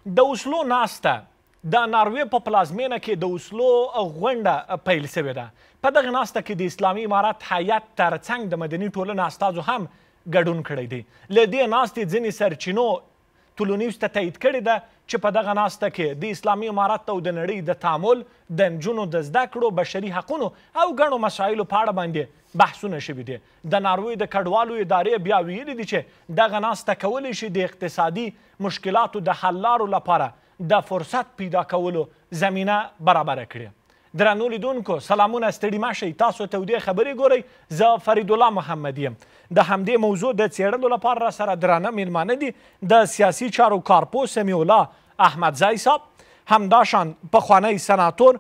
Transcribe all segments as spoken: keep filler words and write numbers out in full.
د اوسلو ناسته د ناروې په پلازمینه کې د اوسلو غونډه پیل شوې ده. په دغه ناسته کې د اسلامي امارت هیات ترڅنګ د مدني ټولنې استازو هم ګډون کړی دی. له دې ناستې ځینې سرچینو ټولنیوز ته تایید کړې ده چې په دغه ناسته کې د اسلامي امارت او د نړۍ د تعامل، د نجونو د زده کړو، بشري حقونو او ګڼو مسایلو په اړه باندې بحثونه شوي دي. د ناروې د کډوالو ادارې بیا ویلي دي چې دغه ناسته کولی شي د اقتصادي مشکلاتو د حل لارو لپاره د فرصت پیدا کولو زمینه برابره کړي. درنو لیدونکو سلامونه، ستړي مه شئ، تاسو تودې خبرې ګورئ. زه فرید الله محمد یم. د همدې موضوع د څېړلو لپاره را سره درانه میلمانه دي د سیاسي چارو کارپوه سمیع الله احمدزی صاحب، همداشان پخوانی سناتور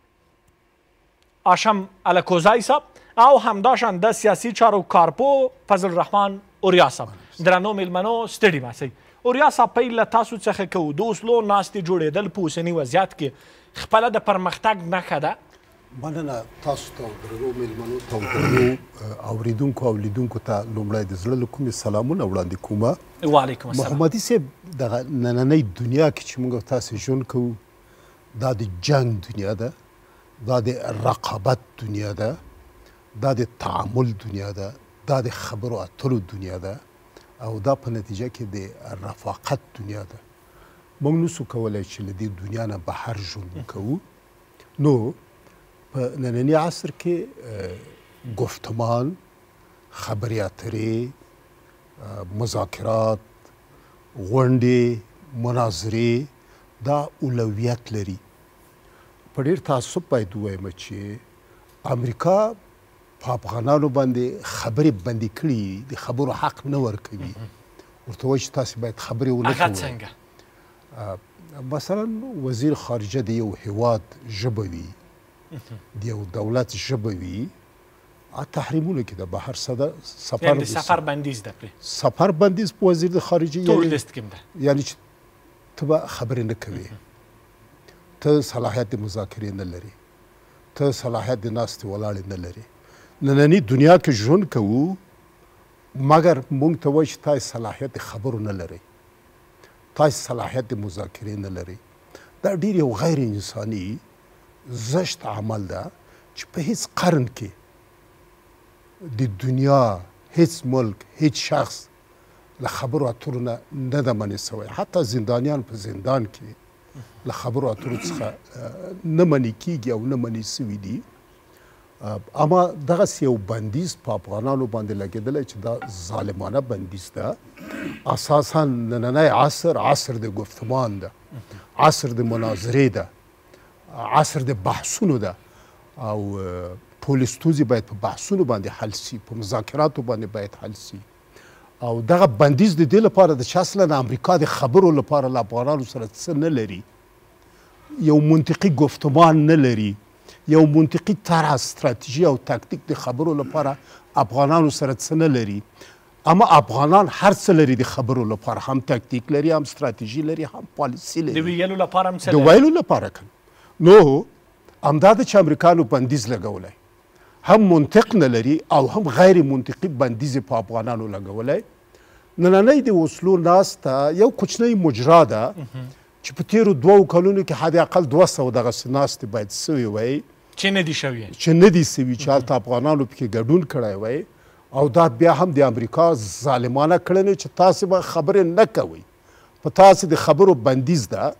هاشم الکوزی صاحب او همداشان د سیاسي چارو کارپوه فضل الرحمن اوریا صاحب. درنو میلمنو ستړي مه شئ. اوریا صاحب پیل له تاسو څخه کوو. د اوسلو ناستې جوړېدل په اوسني وضعیت کې خپله د پرمختګ نښه ده؟ مننه تاسو ته او درنو میلمنو ته او درنو اوریدونکو او لیدونکو ته لومړی د زړه له کومې سلامونه وړاندې کومه. وعلیکم السلام. محمدي صاحب، دغه نننۍ دنیا کې چې موږ تاسې ژوند کوو دا د جنګ دنیا ده، دا د رقابت دنیا ده، دا د تعامل دنیا ده، دا د خبرو اترو دنیا ده او دا په نتیجه کې د رفاقت دنیا ده. موږ نسو کولی چې له دې دنیا نه بهر ژوند وکوو. نو په ننني عصر کې گفتمان، خبرې اترې، مذاکرات، غونډې، مناظرې دا اولویت لري. په ډېر تعصب باید ووایم چې امریکا په افغانانو باندې خبرې بندي کړي، د خبرو حق نه ورکوي. ورته وایي چې تاسې باید خبرې ونه کوئ. هغه څنګه؟ مثلا وزیر خارجه د یو هیواد ژبه وي، د یو دولت ژبه وي، تحریمونه کې د بهر سفر یعنې د سفر بندیز ده پرې؟ سفر بندیز په وزیر د خارجه ټول لیست کې ده، یعنې چې ته به خبرې نه کوې، ته صلاحیت د مذاکرې نه لري، ته صلاحیت د ناستې ولاړې نه لري. ننني دنیا کې ژوند کوو مګر موږ ته وایي چې تاسې صلاحیت د خبرو نه لرئ، تاسې صلاحیت د مذاکرې نه لرئ. دا ډېر یو غیر انساني زشت عمل ده چې په هیڅ قرن کې د دنیا هیڅ ملک، هیڅ شخص له خبرو اترو نه نه ده منې سوی. حتی زندانیان په زندان کې له خبرو اترو څخه نه منې کیږي او نه منې سوي دي. اما دغسې یو بندیز په افغانانو باندې لګېدلی چې دا ظالمانه بندیز ده. اساسا نننی عصر عصر د گفتمان ده، عصر د مناظرې ده، عصر د بحثونو ده او ټولې ستونزې باید په بحثونو باندې حل سي، په مذاکراتو باندې باید حل سي. او دغه بندیز د دې لپاره ده چې اصلا د امریکا د خبرو لپاره له افغانانو سره څه نه لري، یو منطقي گفتمان نه لري، یو منطقي طرح، استراتیژي او تاکتیک د خبرو لپاره افغانانو سره څه نه لري. اما افغانان هر څه لري د خبرو لپاره، هم تاکتیک لري، هم استراتیژي لري، هم پالیسي لري، د ویلو لپاره هم څه د ویلو لپاره کوي. نو همدا ده چې امریکانو بندیز لګولی، هم منطق نه لري او هم غیر منطقي بندیز په افغانانو لګولی. نننۍ د اوسلو ناسته یو کوچنۍ مجرا ده چې په تیرو دوو کلونو کې حد اقل دوه سوه دغسې ناستې باید سوي وی چې نه دي شوي، چې نه دي سوي، چې هلته افغانانو پکې ګډون کړی وی. او دا بیا هم د امریکا ظالمانه کړنې چې تاسې به خبرې نه کوئ، په تاسې د خبرو بندیز ده.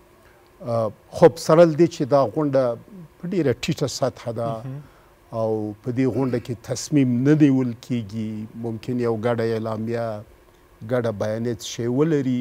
خب سره له دې چې دا غونډه په ډېره ټیټه سطحه ده او په دې غونډه کې تصمیم نه نیول کیږي، ممکن یو ګډه اعلامیه، ګډه بیانیه شی ولري.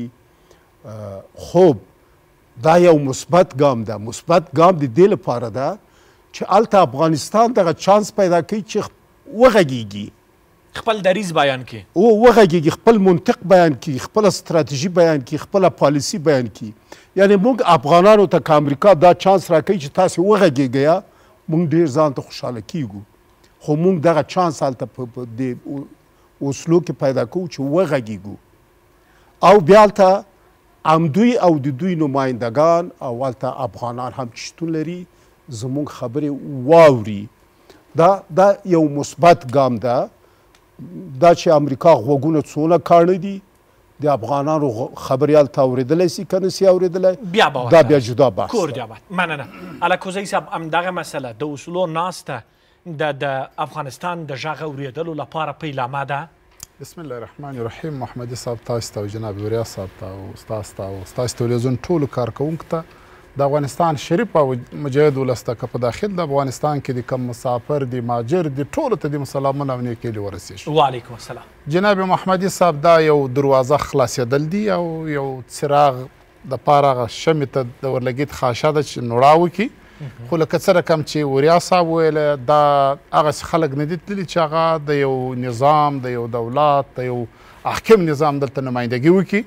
خوب دا یو مثبت ګام ده. مثبت ګام د دې لپاره ده چې هلته افغانستان دغه چانس پیدا کوي چې وغږیږي، خپل دریځ بیان کړي، او وغږیږي، خپل منطق بیان کړي، خپله ستراتیژي بیان کړي، خپله پالیسي بیان کړي. یعنې موږ افغانانو ته که امریکا دا چانس راکوي چې تاسې وغږیږئ، موږ ډېر ځان ته خوشحاله کیږو. خو موږ دغه چانس هلته په دې اوسلو کې پیدا کوو چې وغږیږو. او بیا هلته همدوی او د دوی نمایندګان او هلته افغانان هم چې شتون لري زموږ خبرې واوري. دا دا یو مثبت ګام ده. دا چې امریکا غوږونه څونه کاڼه دي د افغانانو خبریال ته اورېدلی سي که نسي اورېدلی بیا به دا بیا جدا بحث کور دی آباد. مننه الکوزی صاحب همدغه مسله د اصولو ناسته د د افغانستان د غږ اورېدلو لپاره پیلامه ده. بسم الله الرحمن الرحیم. محمدي صاحب تاسو ته او جناب وریا صاحب ته او استاد ته او ستاسو تلویزیون ټولو کارکوونکو ته د افغانستان شریف او مجاهد ولس ته که په داخل د افغانستان کې د کوم مسافر دي مهاجر دي ټولو ته د مسلمانو او نیکۍ دې ورسېږي. وعلیکم السلام. جناب محمدي صاحب دا یو دروازه خلاصېدل دي او یو څراغ دپاره هغه شمې ته د ورلګېد خواشه ده چې نوړا وکړي. خو لکه څه رقم چې وریا صاحب ویله دا هغسې خلک نه دي تللي چې هغه د یو نظام د یو دولت د یو حاکم نظام دلته نمایندګي وکړي.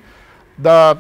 د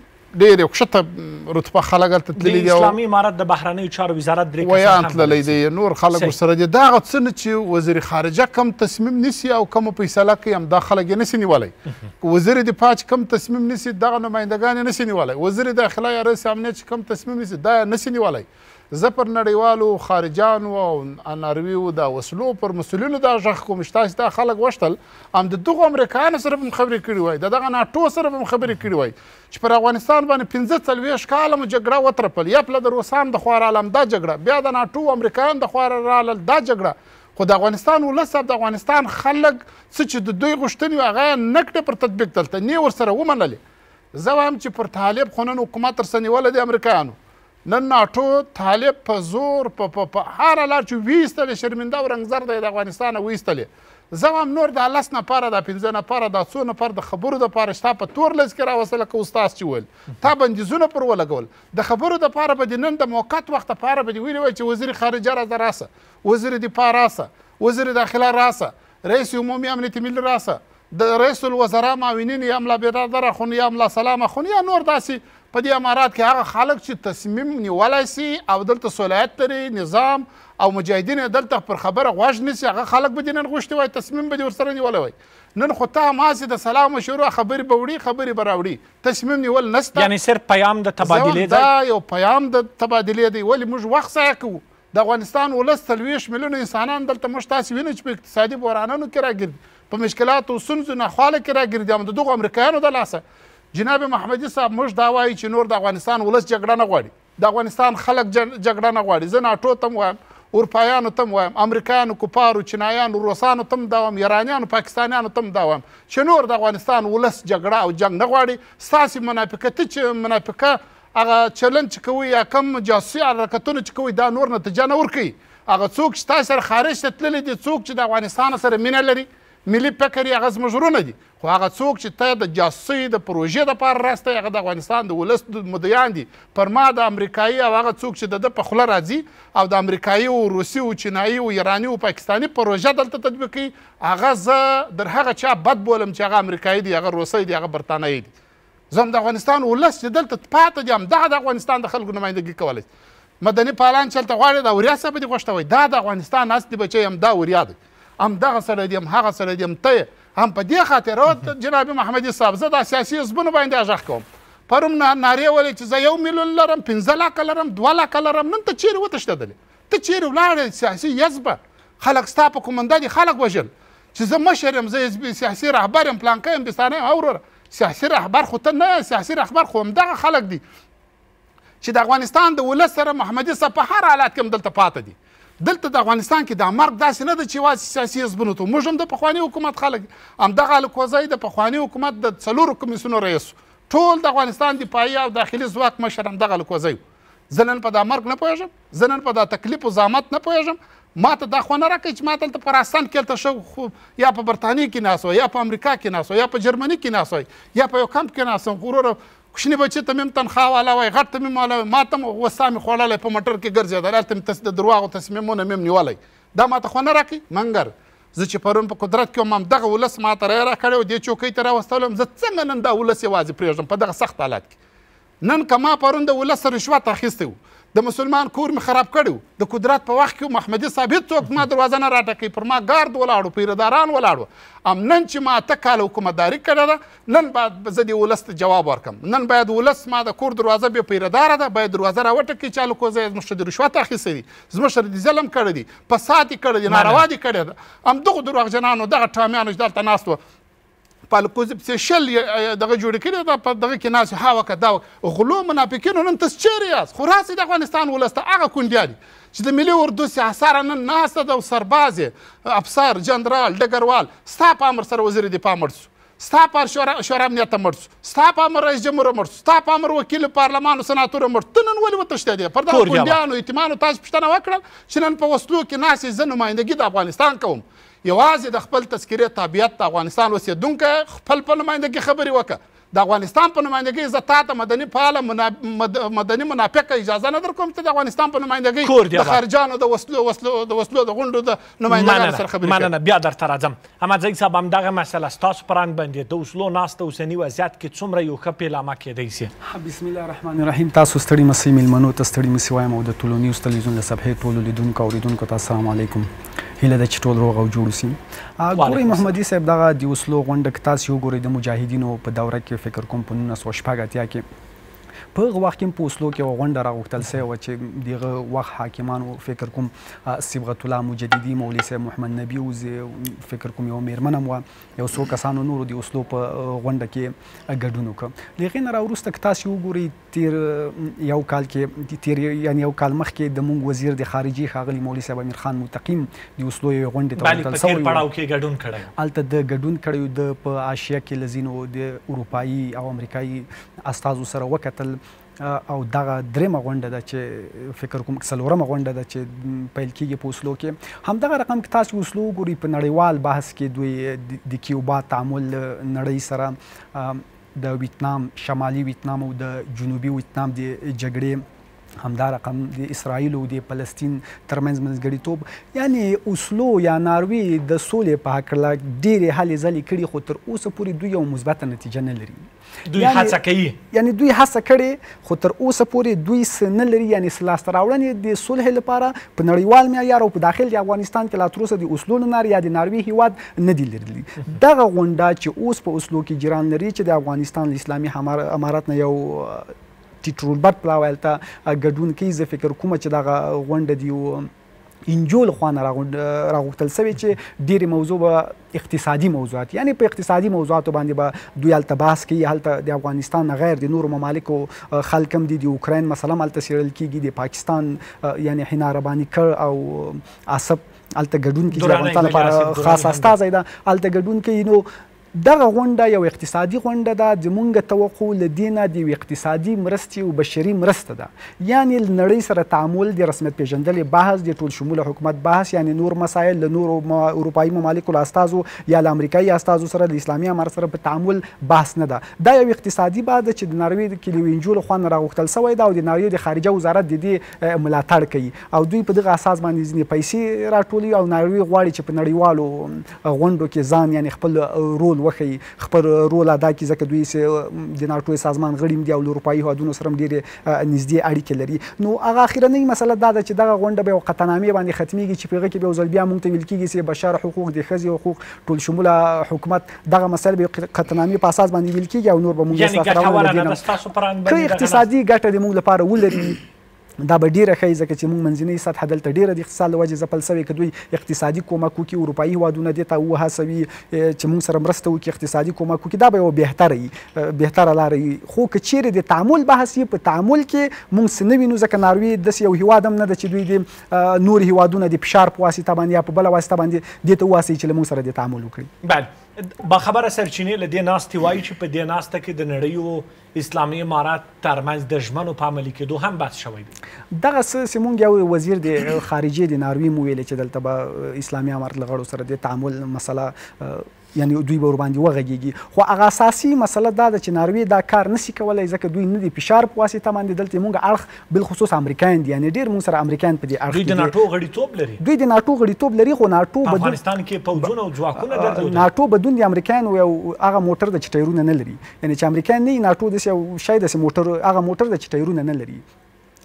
ډېر یو ښکته رتبه خلک هلته تللي دي. د اسلامي امارت د بهرنیو چارو وزارت درې ویان تللی دی، نور خلک ورسره دي. دا هغه څه نه چې وزیر خارجه کم تصمیم نیسي او کومه فیصله کوي همدا خلک یې نسي نیولی. وزیر دفاع چې کم تصمیم نیسي دغه نمایندګان یې نسي نیولی. وزیر داخله یا رئیس امنیت چې کم تصمیم نیسي دا یې نسي نیولی. زه پر نړیوالو خارجانو او نارویو د وسلو پر مسؤلینو دا غږ کوم چې تاسو دا خلک وشتل هم د دغو امریکایانو سره به م خبرې کړي وای، د دغه ناټو سره به م خبرې کړي وای چې پر افغانستان باندې پنځه څلوېښت کاله مو جګړه وترپل. یا پله د روسانو د خوا راغلم دا جګړه، بیا د ناټو امریکایانو د خوا راغلل دا جګړه. خو د افغانستان ولس صاحب د افغانستان خلک څه چې د دوی غوښتنې وي هغه یې نه کړې پر تطبیق دلته نه یې ورسره ومنلې. زه وایم چې پر طالب خو نن حکومت تر څه نیولی دی امریکایانو. نن ناټو طالب په زور په په هره لار چې ویستلې شرمنده او رنګزر دی د افغانستانه ویستلې. زه وایم نور دا لس نفره دا پنځه نفره دا څو نفر د خبرو دپاره شتا په تور لس کې راوستل لکه استاد چې ویل تا بندیزونه پر ولګول. د خبرو دپاره به دې نن د موقت وخت دپاره به دې ویلي وای چې وزیر خارجه راځه راسه، وزیر دفاع راسه، وزیر داخله راسه، رئیس عمومي امنیت ملي راسه، د رئیس الوزرا معاونین یا ملا برادر اخون یا ملا سلام اخون یا نور داسې په دې امارات کې هغه خلک چې تصمیم نیولی سي او دلته صلاحیت لري نظام او مجاهدین دلته پر خبره غوږ نیسي هغه خلک به دې نن غوښتي وای تصمیم به دې ورسره نیولی وای. نن خو ته هماسې د سلام مشورو خبرې به وړي خبرې به راوړي، تصمیم نیول نسته. یعنې صرف پیام د تبادلې دا یو پیام د تبادلې دی. ولې موږ وخت ضایع کوو؟ د افغانستان ولس څلوېښت میلیونه انسانان دلته موږ تاسې وینو چې په اقتصادي بحرانونو کې راګرځي، په مشکلاتو او ستونزو ناخواله کې راګرځي هم د دغو امریکایانو د لاسه. جناب محمدي صاحب موږ دا وایو چې نور د افغانستان ولس جګړه نه غواړي، د افغانستان خلک جګړه نه غواړي. زه ناټو ته م وایم، اروپایانو ته م وایم، امریکایانو، کفارو، چینایانو، روسانو ته م دا وایم، ایرانیانو، پاکستانیانو ته م دا وایم چې نور د افغانستان ولس جګړه او جنګ نه غواړي. ستاسې منافقتي چې منافقه هغه چلند چې کوئ یا کم جاسوسي حرکتونه چې کوئ دا نور نتیجه نه ورکوي. هغه څوک چې تاسې سره خارج ته تللی دي، څوک چې د افغانستان سره مینه لري، ملي فکر یې هغه زموږ ورونه دي. خو هغه څوک چې ته د جاسوسۍ د پروژې دپاره راستی هغه د افغانستان د ولس مدعیان دي. پر ما د امریکایي او هغه څوک چې د ده په خوله راځي او د امریکایي او روسي او چینایي او ایراني او پاکستاني پروژه دلته تطبیق کوي هغه زه در هغه چا بد بولم چې هغه امریکایي دي، هغه روسی دي، هغه برطانیي دي. زه هم د افغانستان ولس چې دلته پاته دي همدغه د افغانستان د خلکو نمایندګي کولی شي. مدني پالان چې هلته غواړي دا وریا صاحب دې غوښته وایي دا د افغانستان اصلي بچی همدا وریا دی، همدغه سره دي، هم هغه سره دي، هم ته هم په دې خاطر جناب محمدي صاحب زه دا سیاسي حزبونو باندې غږ کوم. پرون نارې ولې چې زه یو میلیون لرم، پنځه لاکه لرم، دوه لاکه لرم. نن ته چیرې وتښتېدلې؟ ته چیرې ولاړې؟ سیاسي حزبه خلک ستا په کومنده دي خلک وژل چې زه مشر یم، زه سیاسي رهبر یم، پلانکی یم، بستانه یم. اوروره سیاسي رهبر خو ته نه، سیاسي رهبر خو همدغه خلک دي چې د افغانستان د ولس سره محمدي صاحب په هر حالات کې هم دلته پاته دي. دلته د افغانستان کې دا مرګ داسې نه ده چې یوازې سیاسي حزبونو ته. موږ هم د پخواني حکومت خلک همدغه الکوزی د پخواني حکومت د څلورو کمیسیونو رئیس ټول د افغانستان دفاعي او داخلي ځواک مشر همدغه الکوزی و. زه نن په دا مرګ نه پوهېږم، زه نن په دا تکلیف و زحمت نه پوهېږم. ما ته دا خو نه راکوي چې ما ته هلته په راستان کې هلته ښه یا په برطانیې کې ناست وی، یا په امریکا کې ناست وی، یا په جرمني کې ناست وی، یا په یو کمپ کې ناست وم. وروره کوچني بچي ته مې هم تنخواه والا وای، غټ ته مې هم والا وای، ما ته هم غوسا مې خوړلی په موټر کې ګرځېدل، هلته مې د درواغو تصمیمونه مې هم نیولی. دا ما ته خو نه راکوي منګر. زه چې پرون په قدرت کې وم همدغه ولس ما ته رایه راکړی و، دې چوکۍ ته راوستلی وم. زه څنګه نن دا ولس یوازې پرېږدم په دغه سخت حالات کې؟ نن که ما پرون د ولس رشوت اخیستی و، د مسلمان کور مې خراب کړی و، د قدرت په وخت کې محمدي صاحب هېڅوک ما دروازه نه راټکوي، پر ما ګارد ولاړ و، پیرداران ولاړ و. ام نن چې ما اته کاله حکومتداري کړې ده، نن باید زه دې ولس ته جواب ورکړم. نن باید ولس ما د کور دروازه بې پیرداره ده، باید دروازه راوټکوي چې الکوزی زموږ سره د رشوت اخیستی دي، زموږ سره د ظلم کړی دی، فساد یې کړی دی، ناروا دې کړی ده. همدغو دروغجنانو دغه ټامیانو چې دلته ناست وه په الکوز پسې شل دغه جوړې کړي دا په دغه کې ناست ها وکړه دا غلو منافقینو نن تاسو چیرې یاست خو راسئ د افغانستان ولس ته هغه کونډیا دي چې د ملي اردو سیاساره نن ناسته ده او سرباز یې افسر جنرال ډګروال ستا په امر سره وزیر دفاع مړ شو ستا په شورا امنیت ته مړ شو ستا په امر رئیس جمهور مړ شو ستا په امر وکیل پارلمان او سناتور مړ ته نن ولې وتښتېدې پر دغه کونډیانو یتیمانو تاسو پوښتنه وکړه چې نن په وسلو کې ناست زه نمایندګي د افغانستان کوم یوازې د خپل تذکرې تابعیت د افغانستان اوسېدونکی خپل په نمایندګي خبرې وکړه د افغانستان په نمایندګۍ زه تا ته مدني فعاله مدني منافقه اجازه نه درکوم چې د افغانستان په نمایندګۍ د خارجانو د وسلو وسلو د وسلو د غونډو د نمایندګانو سره خبرې کوي. مننه بیا درته راځم. احمدزی صاحب همدغه مسله ستاسو په رنګ باندې د وسلو ناسته اوسني وضعیت کې څومره یو ښه پیلامه کېدی سي؟ بسم الله الرحمن الرحیم. تاسو ستړي مسئ میلمنو ته ستړي مسئ وایم او د ټولو نیوز تلویزیون له صفحې ټولو لیدونکو او اورېدونکو ته السلام علیکم. هیله ده چې ټول روغ او جوړ اوسي. ګورئ محمدي صاحب دغه د وسلو غونډه که تاسو وګورئ د مجاهدینو په دوره کې فکر کوم په نولس سوه شپږ اتیا کې په هغه وخت کې په وسلو کې یوه غونډه راغوښتل سوې وه چې دغه وخت حاکمانو فکر کوم صبغت الله مجددي مولوي صاحب محمد نبي وزې فکر کوم یوه مېرمن هم وه یو څو کسانو نورو د وسلو په غونډه کې ګډون وکړه. د هغې نه راوروسته که تاسو وګورئ تیر یو کال کې تیر یعنې یو کال مخکې د موږ وزیر د خارجي ښاغلي مولوي صاحب امیر خان متقیم د وسلو یوې غونډې ته ورتل سوی و. هلته د ګډون کړی د په آشیا کې له ځینو د اروپایي او امریکایي استازو سره وکتل او دغه درېیمه غونډه ده چې فکر کوم څلورمه غونډه ده چې پیل کېږي په وسلو کې. همدغه رقم که تاسو وسلو وګورئ په نړیوال بحث کې دوی د کیوبا تعامل نړۍ سره د ویتنام شمالي ویتنام او د جنوبي ویتنام د جګړې همدا رقم د اسرائیل او د فلسطین ترمنځ منځګړیتوب یعنې وسلو یا ناروې د سولې په هکله ډېرې هلې ځلې کړي خو تر اوسه پورې دوی یوه مثبته نتیجه نه لري. دوی هڅه کوي یعنې دوی هڅه کړې خو تر اوسه پورې دوی څه نه لري یعنې څه لاسته راوړنې د صلح لپاره په نړیوال معیار او په داخل د افغانستان کې لا تر اوسه د وسلو له لارې یا د ناروې هېواد نه دي لرلي. دغه غونډه چې اوس په وسلو کې جریان لري چې د افغانستان له اسلامي امارت نه یو ټیټ رولبرټ پلاویل ته ګډون کوي. زه فکر کومه چې دغه غونډه د یو انجو له خوا نه راغوښتل سوې چې ډېرې موضوع به اقتصادي موضوعات یعنې په اقتصادي موضوعاتو باندې به دوی هلته بحث کوي. هلته د افغانستان نه غیر د نورو ممالکو خلک هم دي د اوکراین مسله هم هلته څېړل کېږي. د پاکستان یعنې حنا رباني کړ او آصف هلته ګډون کوي چې د افغانستان لپاره خاص استازی ده هلته ګډون کوي. نو دغه غونډه یو اقتصادي غونډه ده. زمونږ توقع له دې نه د یو اقتصادي مرستې او بشري مرسته ده یعنې له نړۍ سره تعامل د رسمیت پېژندلې بحث د ټول شموله حکومت بحث یعنې نور مسایل له نورو اروپایي ممالکو له استازو یا له امریکایي استازو سره د اسلامي امارت سره په تعامل بحث نه ده. دا یو اقتصادي بحث ده چې د ناروې د کلیوینجو له خوا نه راغوښتل سوی ده او د ناروې د خارجه وزارت د دې ملاتړ کوي او دوی په دغه اساس باندې ځینې پیسې راټولوي او ناروې غواړي چې په نړیوالو غونډو کې ځان یعنې خپل رول وښیي خپل رول ادا کړي ځکه دوی د ناټو سازمان غړي دي او له اروپایي هېوادونو سره هم ډېرې نږدې اړیکې لري. نو هغه اخرنۍ مسله دا ده چې دغه غونډه به یو قطعنامې باندې ختمیږي چې په هغه کې به یو ځل بیا موږ ته ویل کېږي چې بشر حقوق د ښځې حقوق ټول شموله حکومت دغه مسایل به قطعنامې په اساس باندې ویل کېږي او نور به موږ که اقتصادي ګټه د موږ لپاره ولري دا به ډیره ښه ځکه چې موږ منځنۍ سطحه دلته ډیره د اقتصاد له وجې ځپل سوې که دوی اقتصادي کومک وکړي اروپایي هېوادونه دې ته وهڅوي چې موږ سره مرسته وکړي اقتصادي کومک وکړي دا به یوه بهتره وي بهتره لاره وي. خو که چیرې د تعامل بحث یې په تعامل کې موږ څه نه وینو ځکه ناروې داسې یو هېواد هم نه ده چې دوی د نور هېوادونه د فشار په واسطه باندې یا په بله واسطه باندې دې ته وواسئ چې له موږ سره د تعامل وکړي. بله باخبره سرچینې له دې ناستې وایي چې په دې ناسته کې د نړۍ اسلامي امارات ترمنځ د ژمنو په عملي کېدو هم بحث شوی دی. دغه څه چې مونږ یو وزیر د خارجې د ناروې مو ویلې چې دلته به اسلامي امارت له غړو سره د تعامل مسله یعنې دوی به ورباندې وغږېږي. خو هغه اساسي مسله دا ده چې ناروې دا کار نشي کولی ځکه دوی نه د فشار په واسطه باندې دلته مونږ اړخ بالخصوص امریکایان دي یعنې ډېر مونږ سره امریکایان په دې اړخ دوی د ناټو غړیتوب لري دوی د ناټو غړیتوب لري خو ناټو په افغانستان کې پوځونه او ځواکونه درلودل. ناټو بدون د امریکایانو یو هغه موټر ده چې ټایرونه نه لري یعنې چې امریکایان نه وي ناټو داسې یو شی داسې موټر هغه موټر ده چې ټایرونه نه لري.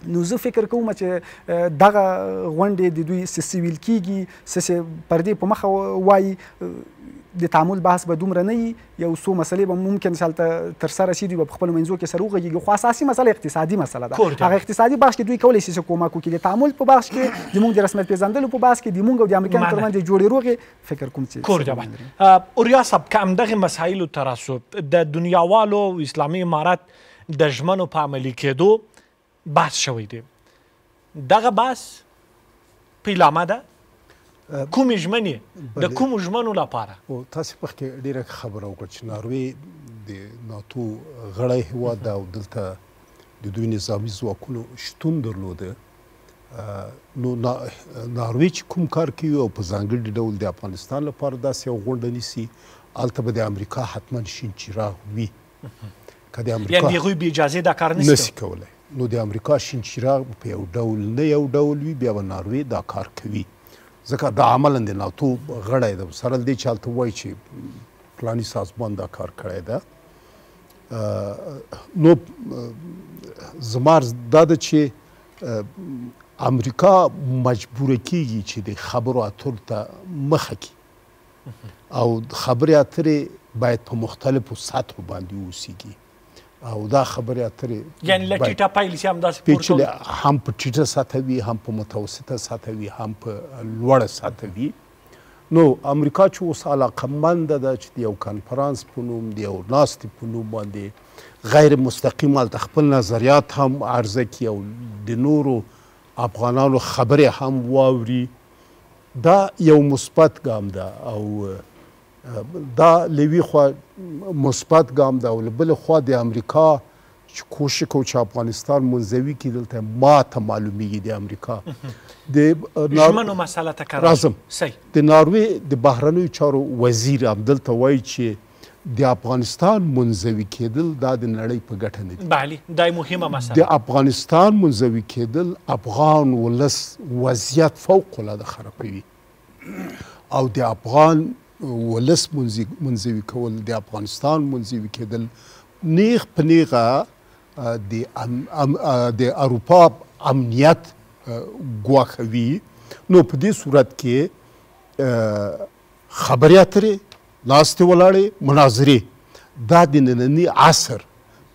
نو زه فکر کوم چې دغه غونډې د دوی څه سیویل کیږي څه پردې په مخه وایي د تعامل بحث به دومره نه وي یو څو مسلې به ممکن چې هلته ترسره شي دوی به په خپلو منځو کې سره وغږېږي خو اساسي مسله اقتصادي مسله ده هغه اقتصادي بخش کې دوی کولی شي چې کومک وکړي د تعامل په بخش کې زموږ د رسمیت پېژندلو په بحث کې د موږ او د امریکایانو ترمنځ د جوړې روغې فکر کوم چې کور جواب اوریا صاحب که همدغې مسایلو تراسو د دنیاوالو اسلامي امارت د ژمنو په عملي کېدو بحث شوی دی دغه بحث پیلامه ده کومې ژمنې د کومو ژمنو لپاره تاسې مخکې ډېره خبره وکړه چې ناروې د ناتو غړی هېواد ده او دلته د دوی نظامي ځواکونو شتون درلوده نو ناروې چې کوم کار کوي او په ځانګړي ډول د افغانستان لپاره داسې یو غونډه نیسي هلته به د امریکا حتما شین چراغ وي که د امریکا یعنې هغوی بې اجازې دا کار نسي کولی نو د امریکا شین چراغ په یو ډول نه یو ډول وي بیا به ناروې دا کار کوي ځکه دا عملا د ناتو غړی ده سره له دې چې هلته وایي چې فلاني سازمان دا کار کړی ده نو زما دا ده چې امریکا مجبوره کیږي چې د خبرو اترو ته مخه کړي او خبرې اترې باید په مختلفو سطحو باندې اوسیږي او دا خبرې اترې یعنې له ټیټه پیل شي همداسې پورته پیچلې هم په ټیټه سطحه وي هم په متوسطه سطحه وي هم په لوړه سطحه وي نو امریکا چې اوس علاقمنده ده چې د یو کنفرانس په نوم د یو ناستې په نوم باندې غیر مستقیم هلته خپل نظریات هم عرضه کړي او د نورو افغانانو خبرې هم واوري دا یو مثبت ګام ده او دا له یوې خوا مثبت ګام ده او له بلې خوا د امریکا چې کوشش کوي چې افغانستان منزوي کړي دلته ماته معلومیږي د امریکا د ژمنو مسله ته کار راځم د ناروې د بهرنیو چارو وزیر هم دلته وایي چې د افغانستان منزوي کېدل دا د نړۍ په ګټه نه دي بله دا مهمه مسله د افغانستان منزوي کېدل افغان ولس وضعیت فوق العاده خرابوي او د افغان ولس منزوي کول د افغانستان منزوي کېدل نیغ په نیغه د اروپا امنیت ګواښوي نو په دې صورت کې خبرې اترې ناستې ولاړې مناظرې دا د ننني عصر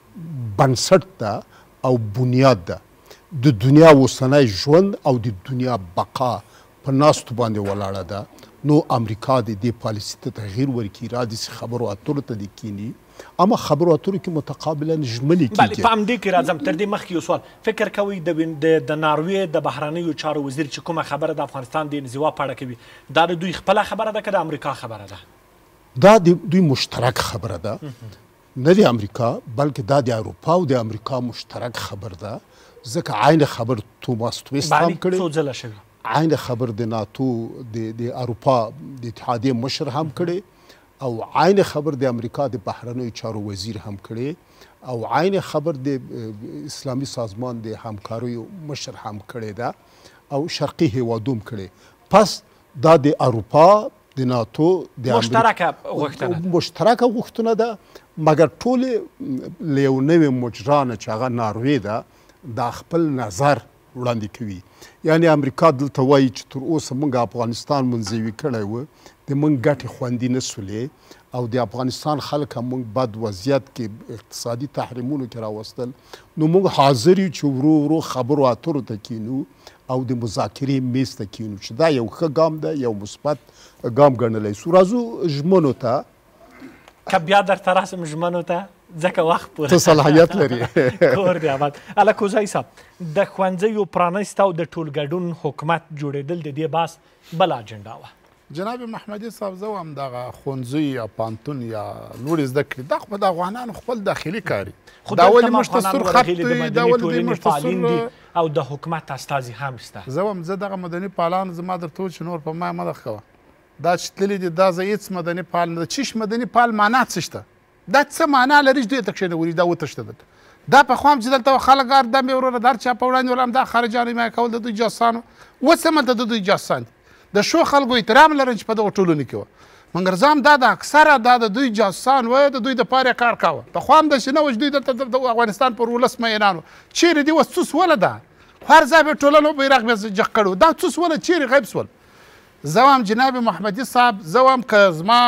بنسټ ده او بنیاد ده د دنیا اوسنی ژوند او د دنیا بقا په ناستو باندې ولاړه ده نو امریکا د دې پالیسي ته تغییر ورکړي را داسې خبرو اترو ته دې کینی اما خبرو اترو کې متقابلا ژمنې کېږي په همدې کې راځم تر دې مخکې یو سوال فکر کوئ د ناروې د بهرنیو چارو وزیر چې کومه خبره د افغانستان د انزوا په اړه کوي دا د دوی خپله خبره ده که د امریکا خبره ده دا د دوی مشترک خبره ده نه د امریکا بلکې دا د اروپا او د امریکا مشترک خبر ده ځکه عین خبر توماس تویست هم کړی څو ځله شوي عین خبر د ناتو د اروپا د اتحادیې مشر هم کړی او عین خبر د امریکا د بهرنیو چارو وزیر هم کړی او عین خبر د اسلامي سازمان د همکاریو مشر هم کړی ده او شرقي هیوادو هم کړی پس دا د اروپا د ناتو د مشترکه غوښتنه مشترکه غوښتنه ده مګر ټولې له یو نوې مجرا نه چې هغه ناروې ده دا خپل نظر وړاندې کوي یعنی امریکا دلته وایي چې تر اوسه موږ افغانستان منزوي کړی و د موږ ګټې خوندي نه سولې او د افغانستان خلک هم موږ بد وضعیت کې اقتصادي تحریمونو کې راوستل نو موږ حاضر یو چې ورو ورو خبرو اترو ته کینو او د مذاکرې میز ته کینو چې دا یو ښه ګام ده یو مثبت ګام ګڼلی سو راځو ژمنو ته که بیا درته راسم ژمنو ته ځکه وخت پوره ته صلاحیت لري کور دی آباد الکوزی صاحب د ښوونځیو پرانیست او د ټولګډون حکومت جوړېدل د دې بحث بله اجنډا وه جناب محمدي صاحب زه هم دغه ښوونځي یا پانتون یا نورې زده کړې دا خو به د افغانانو خپل داخلي کار دا ولې موږ ته سور خط دی دا ولې موږ ته سور او د حکومت استازي هم شته زه هم زه دغه مدني پالان زما درته وویل چې نور په ما مه دغه کوه دا چې تللي دي دا زه هېڅ مدني پال نه ده چیش مدني پال معنا څه شته دا څه معنا لري چې دوی ته کښېنولي دا وتښته دلته دا په خوا هم چې دلته خلک هر دم یې وروره د هر چا په وړاندې ولم دا خارجانو حمایه کول د دوی جاسوسانو اوس هملته د دوی جاسوسان دي د ښو خلکو احترام لرم چې په دغو ټولنو کې وه مګر زه هم دا د اکثره دا د دوی جاسوسان وایه د دوی دپاره یې کار کاوه پخوا هم داسې نه وه چې دوی دلته د افغانستان پر ولس میینان وه چیرې دي اوس څه سوله ده هر ځای به ټولنو بیرغ بیا جګ کړو دا څه سوله چیرې غیب سول زه وایم جناب محمدي صاحب زه وایم که زما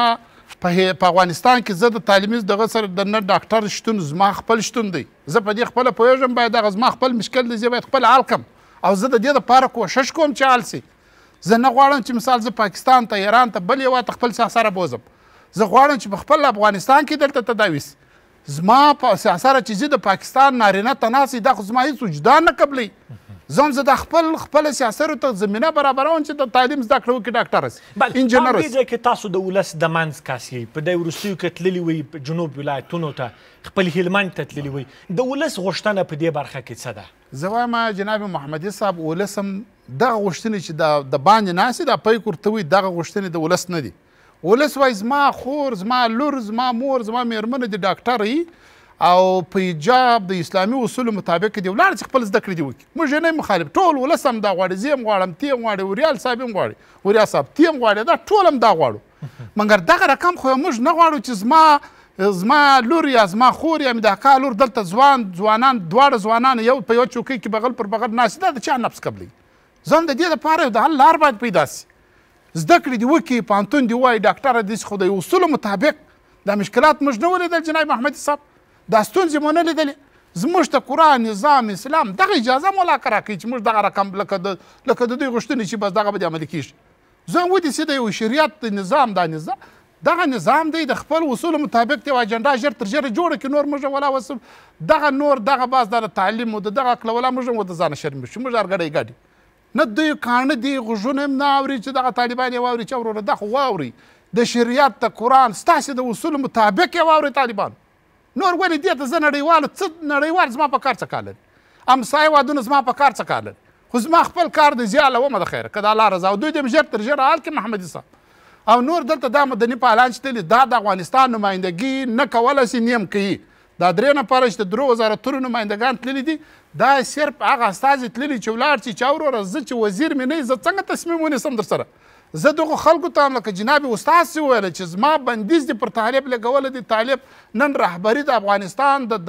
په افغانستان کې زه د تعلیمي دغه سره د نه ډاکټر شتون زما خپل شتون دی زه په دې خپله پوهېږم باید دغه زما خپل مشکل دی زه باید خپل حل کړم او زه د دې دپاره کوښښ کوم چې حل سي زه نه غواړم چې مثال زه پاکستان ته ایران ته بل هېواد ته خپل سیاسره بوځم زه غواړم چې په خپل افغانستان کې دلته تداوي سي زما په سیاسره چې زه د پاکستان نارینه ته ناست دا خو زما هېڅ وجدان نه قبلوي زه هم زه د خپل خپله سیاسرو ته زمینه برابروم چې د تعلیم زده کړه وکړي ډاکټره سي انجینر سي ځای کې تاسو د ولس د منځ کس یې په دې وروستیو کې تللي وئ په جنوب ولایتونو ته خپل هلمند ته تللي وئ د ولس غوښتنه په دې برخه کې څه ده زه وایم جناب محمدي صاحب ولس هم دغه غوښتنې چې د باندې ناست دي دا پیک ورته وایي دغه غوښتنې د ولس نه دي ولس وایي زما خور زما لور زما مور زما مېرمنه د ډاکټره وي او په ایجاب د اسلامي اصولو مطابق دی ولاړ چې خپل زده کړې دي وکړي موږ یې نه مخالف ټول ولس هم دا غواړي زه هم غواړم تی هم غواړي وریال صاحب هم غواړي وریال صاحب تی هم غواړي دا ټول هم دا غواړو مګر دغه رقم خو موږ نه غواړو چې زما زما لور یا زما خور یا مې د اکا لور دلته ځوان ځوانان دواړه ځوانان یو په یو چوکۍ کې بغل پر بغل ناست دا د چا نفس قبلوي زه هم د دې دپاره د حل لار باید پیدا سي زده کړې دي وکړي پوهنتون دي ووایي ډاکټره داسې خو د اصولو مطابق دا مشکلات موږ نه ولیدل جناب محمدي صاحب دا ستونزې مو نه لیدلې زموږ ته قرآن نظام اسلام دغه اجازه مو لا که راکوي چې موږ دغه رقم لکه د لکه د دوی غوښتنې چې بس دغه به دې عملي کېږي زه هم ودیسې د یو شریعت د نظام دا نظام دغه نظام دی د خپل اصولو مطابق یو اجنډا ژر تر ژره جوړه کړي نور موږ ولا وس دغه نور دغه باز د تعلیم او د دغه عقله ولا موږ هم د ځانه شرم شو موږ هر ګډی ګډي نه دوی کاڼه دي غوږونه هم نه اوري چې دغه طالبان یې واوري چې وروره دا خو واوري د شریعت د قرآن ستاسې د اصولو مطابق یې واوري طالبان نور ولې دې ته زه نړیوال څه نړیوال زما په کار څه کار لري امسایه وادونه زما په کار څه کار لري خو زما خپل کار د زیاله ومه د خیره که د الله رضا او دوی دې ژر تر ژره حال کړي محمدي صاحب او نور دلته دا مدني فعالان چې تللي دا د افغانستان نمایندګي نه کولی سي نیم کوي دا درې نفره چې د درو وزارتونو نمایندګان تللي دي دا صرف هغه استازي تللي چې ولاړ شي چې وروره زه چې وزیر مې نه زه څنګه تصمیم ونیسم در سره زه دغو خلکو ته هم لکه جناب استاد سي وویله چې زما بندیز دي پر طالب لګولی دی طالب نن رهبري د افغانستان د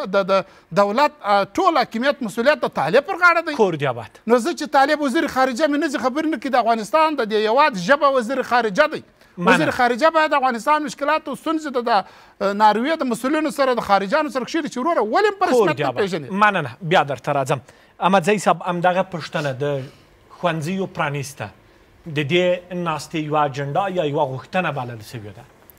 دولت ټول حاکمیت مسؤلیت د طالب پر غاړه دی کور دې آباد نو زه چې طالب وزیر خارجه مې نه ځي خبرې نه کړي د افغانستان د دې هېواد ژبه وزیر خارجه دی وزیر خارجه باید د افغانستان مشکلات او ستونزې د ناروې د مسؤلینو سره د خارجانو سره کښېږدي چې وروره ولې په رسمیت نه پېژني مننه بیا درته راځم احمدزی صاحب همدغه پوښتنه د ښوونځیو پرانیسته د دې ناستې یوه اجنډا یا یوه غوښتنه بلل سوې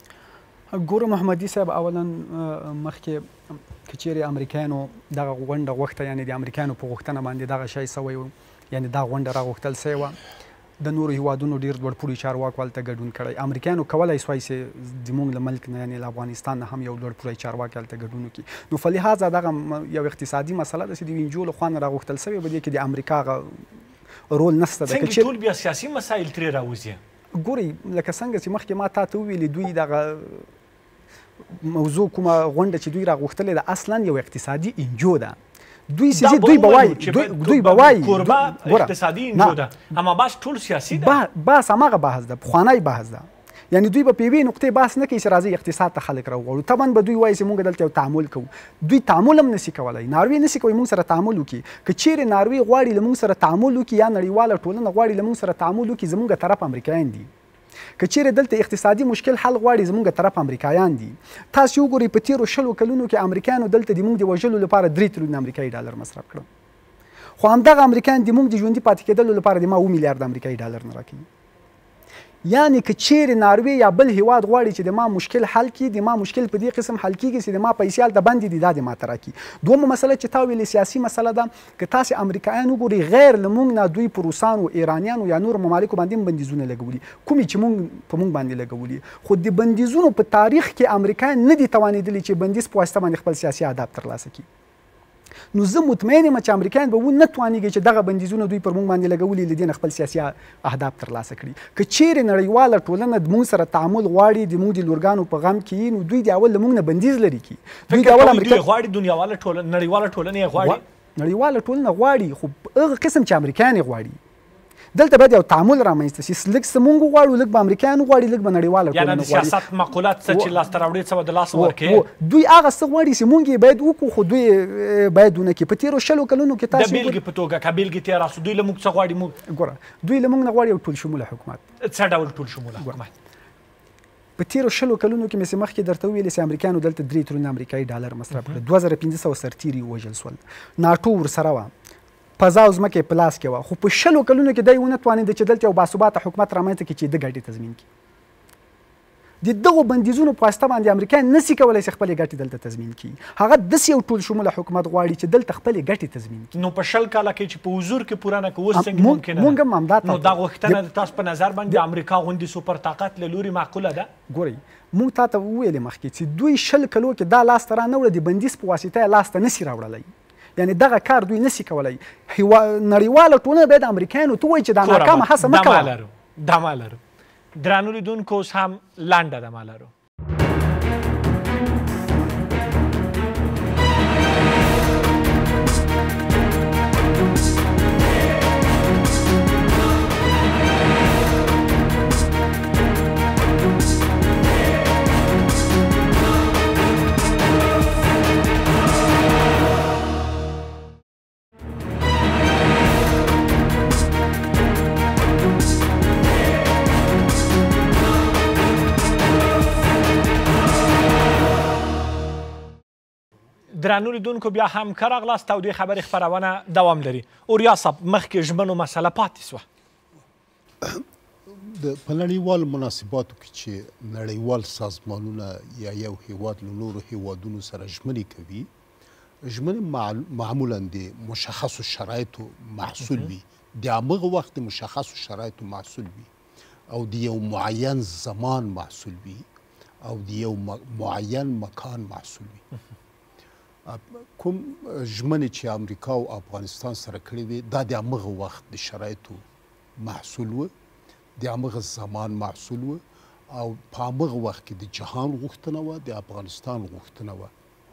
ده ګوره محمدي صاحب اولا مخکې که چیرې امریکایانو دغه غونډه غوښته یعنې د امریکایانو په غوښتنه باندې دغه شی سوی و یعنې دا غونډه راغوښتل سوې وه د نورو هیوادونو ډېر لوړپوړي چارواکو هلته ګډون کړی امریکایانو کولی سوای چې زموږ له ملک نه یعنې له افغانستان نه هم یو لوړپوړی چارواکی هلته ګډون وکړي نو فلهذا دغه یو اقتصادي مسله ده چې د وینجو له خوا نه راغوښتل سوې په دې کې د امریکا رول نسته ده څنګه ټول بیا سیاسي مسایل ترې راوځي ګورئ لکه څنګه چې مخکې ما تا ته وویلې دوی دغه موضوع کومه غونډه چې دوی راغوښتلې ده اصلا یو اقتصادي انجو ده دوی سیزي دوی به وایي دوی به وایي کوربه اقتصادي انجو ده اما بس ټول سیاسي ده بس هماغه بحث ده پخوانی بحث ده یعنی دوی به په یوې نقطې بحث نه کوي چې راځي اقتصاد ته خلک راوغواړو طبعا به دوی وایي چې موږ دلته یو تعامل کوو دوی تعامل هم نشي کولی ناروې نشي کولی موږ سره تعامل وکړي که چیرې ناروې غواړي له موږ سره تعامل وکړي یا نړیواله ټولنه غواړي له موږ سره تعامل وکړي زموږ طرف امریکایان دي که چیرې دلته اقتصادي مشکل حل غواړي زموږ طرف امریکایان دي تاسو وګورئ په تېرو شلو کلونو کې امریکایانو دلته د موږ د وژلو لپاره درې تریلیون امریکایي ډالر مصرف کړل خو همدغه امریکایان د موږ د ژوندي پاتې کېدلو لپاره د ما اوه میلیارد امریکایي ډالر نه راکوي یعنی که چیرې ناروې یا بل هیواد غواړي چې د ما مشکل حل کړي د ما مشکل په دې قسم حل کېږي چې د ما پیسې هلته بندې دي دا د ما ته راکړي دویمه مسله چې تا ویلې سیاسي مسله ده که تاسې امریکایان وګورئ غیر له موږ نه دوی په روسانو ایرانیانو یا نورو ممالکو باندې هم بندیزونه لګولي کومې چې موږ په موږ باندې لګولي خو د بندیزونو په تاریخ کې امریکایان نه دي توانېدلي چې بندیز په واسطه باندې خپل سیاسي اهداف ترلاسه کړي نو زه مطمئن یم چې امریکایان به ونه توانېږي چې دغه بندیزونه دوی پر موږ باندې لګولي له دې نه خپل سیاسي اهداف ترلاسه کړي که چیرې نړیواله ټولنه د موږ سره تعامل غواړي د موږ د لورګانو په غم کې نو دوی د اول له موږ نه بندیز لرې کړي دوی د اول امریکا غواړي دنیاواله ټولنه نړیواله ټولنه یې غواړي نړیواله ټولنه غواړي خو هغه قسم چې امریکایان یې غواړي دلته باید یو تعامل رامنځته شي. لږ څه موږ غواړو، لږ به امریکایان وغواړي، لږ به نړیواله یعنې ټولنه د سیاست معقولات څه چې لاسته راوړي څه به د لاسه ورکړي. دوی هغه څه غواړي چې موږ یې باید وکړو، خو دوی باید ونه کړي. په تېرو شلو کلونو کې تاسو د بېلګې په توګه که بېلګې ته راسو، دوی له موږ څه غواړي؟ موږ ګوره دوی له موږ نه غواړي یو ټول شموله حکومت. څه ډول ټول شموله حکومت؟ په تېرو شلو کلونو کې مې مخکې درته وویلې چې امریکایانو دلته درې تریلیونه امریکایي ډالر مصرف کړل. دوه زره پنځه سوه سرتیري ووژل شول، ناټو ورسره وه، فضا او ځمکه یې په لاس کې وه. خو په شلو کلونو کې دی ونه توانېده چې دلته یو باثباته حکومت رامنځته کړي چې د ګټې تضمین کړي. د دغو بندیزونو په واسطه باندې امریکایان نسي کولی چې خپلې ګټې دلته تضمین کړي. هغه داسې یو ټول شموله حکومت غواړي چې دلته خپلې ګټې تضمین کړي. نو په شل کاله کې چې په حضور کې پوره نه کړو، اوس څنګه ممکنه ده؟ موږ هم همدا نو دا غوښتنه د تاسو په نظر باندې امریکا غوندې سوپر طاقت له لوري معقوله ده؟ ګورئ، موږ تا ته وویلې مخکې چې دوی شل کلو کې دا لاسته را نه وړه، د بندیز په واسطه یې لاسته نسي راوړلی. یعنې دغه کار دوی نسي کولی. نړیواله ټولنه باید امریکایانو ته ووایي چې دا ناکامه هڅه مه کوه. دمه لرو. درنو لیدونکو، اوس هم لنډه دمه لرو. درنو لیدونکو، بیا هم ښه راغلاست او د خبرې خپرونه دوام لري. اوریا صاحب، مخکې ژمنو مسله پاتې سوه. په نړیوالو مناسباتو کې چې نړیوال سازمانونه یا یو هیواد له نورو هیوادونو سره ژمنې کوي، ژمنې معمولا د مشخصو شرایطو محصول وي، د همغه وخت د مشخصو شرایطو محصول وي، او د یو معین زمان محصول وي، او د یو معین مکان محصول وي. کوم ژمنې چې امریکا او افغانستان سره کړې وې، دا د همغه وخت د شرایطو محصول و، د همغه زمان محصول و، او په همغه وخت کې د جهان غوښتنه وه، د افغانستان غوښتنه وه.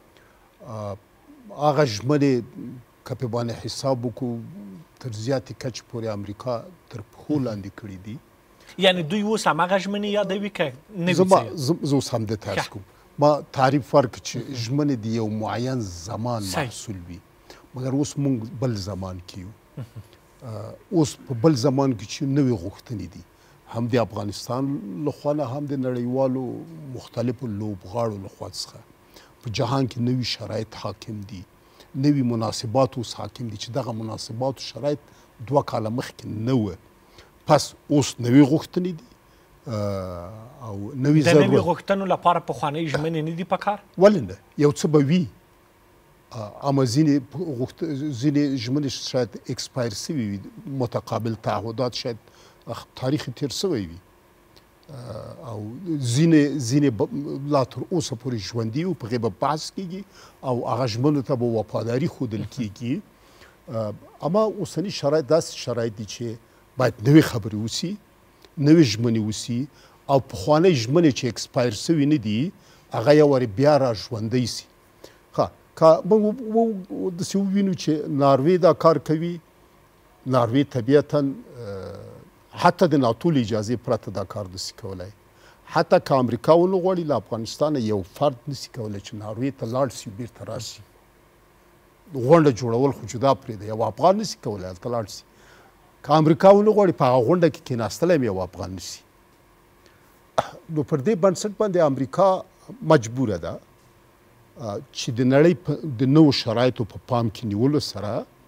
هغه ژمنې که په باندې حساب وکړو، تر زیاتې کچې پورې امریکا تر پښو لاندې کړي دي. یعنې دوی اوس همغه ژمنې یادوي که نه وي؟ زه اوس همدې ته عرض کوم. ما تعریف ورکړ چې ژمنې د یو معین زمان محصول وي، مګر اوس موږ بل زمان کې یو. اوس په بل زمان کې چې نوې غوښتنې دي، هم د افغانستان لخوا نه، هم د نړیوالو مختلفو لوبغاړو لخوا څخه په جهان کې نوي شرایط حاکم دي، نوي مناسبات اوس حاکم دي چې دغه مناسبات و شرایط دوه کاله مخکې نه وه. پس اوس نوي غوښتنې دي او نوي ضرورت. د نوي غوښتنو لپاره پخوانۍ ژمنې نه دي پکار؟ ولې نه؟ یو څه به وي، اما ځینې ځینې ژمنې شاید اکسپایر سوي وي، متقابل تعهدات شاید تاریخ تیر سوی وي، او ځینې ځینې لا تر اوسه پورې ژوندي وي، په هغې به بحث کېږي او هغه ژمنو ته به وفاداري ښودل کېږي. اما اوسني شرایط داسې شرایط دي چې باید نوې خبرې وسي، نوې ژمنې وسي، او پخوانۍ ژمنې چې اکسپایر سوي نه دي هغه یو وارې بیا را ژوندی سي. ښه، که موږ داسې ووینو چې ناروې دا کار کوي، ناروې طبیعتا حتی د ناټو له اجازې پرته دا کار نسي کولی. حتی که امریکا ونه غواړي، له افغانستانه یو فرد نسي کولی چې ناروې ته لاړ سي بیرته راشي. غونډه جوړول خو جدا پرېږده، یو افغان نسي کولی هلته لاړ سي. که امریکا ونه غواړي، په هغه غونډه کې کېناستلی هم یو افغان نسي. نو پر دې بنسټ باندې امریکا مجبوره ده چې د نړۍ د نوو شرایطو په پام کې نیولو سره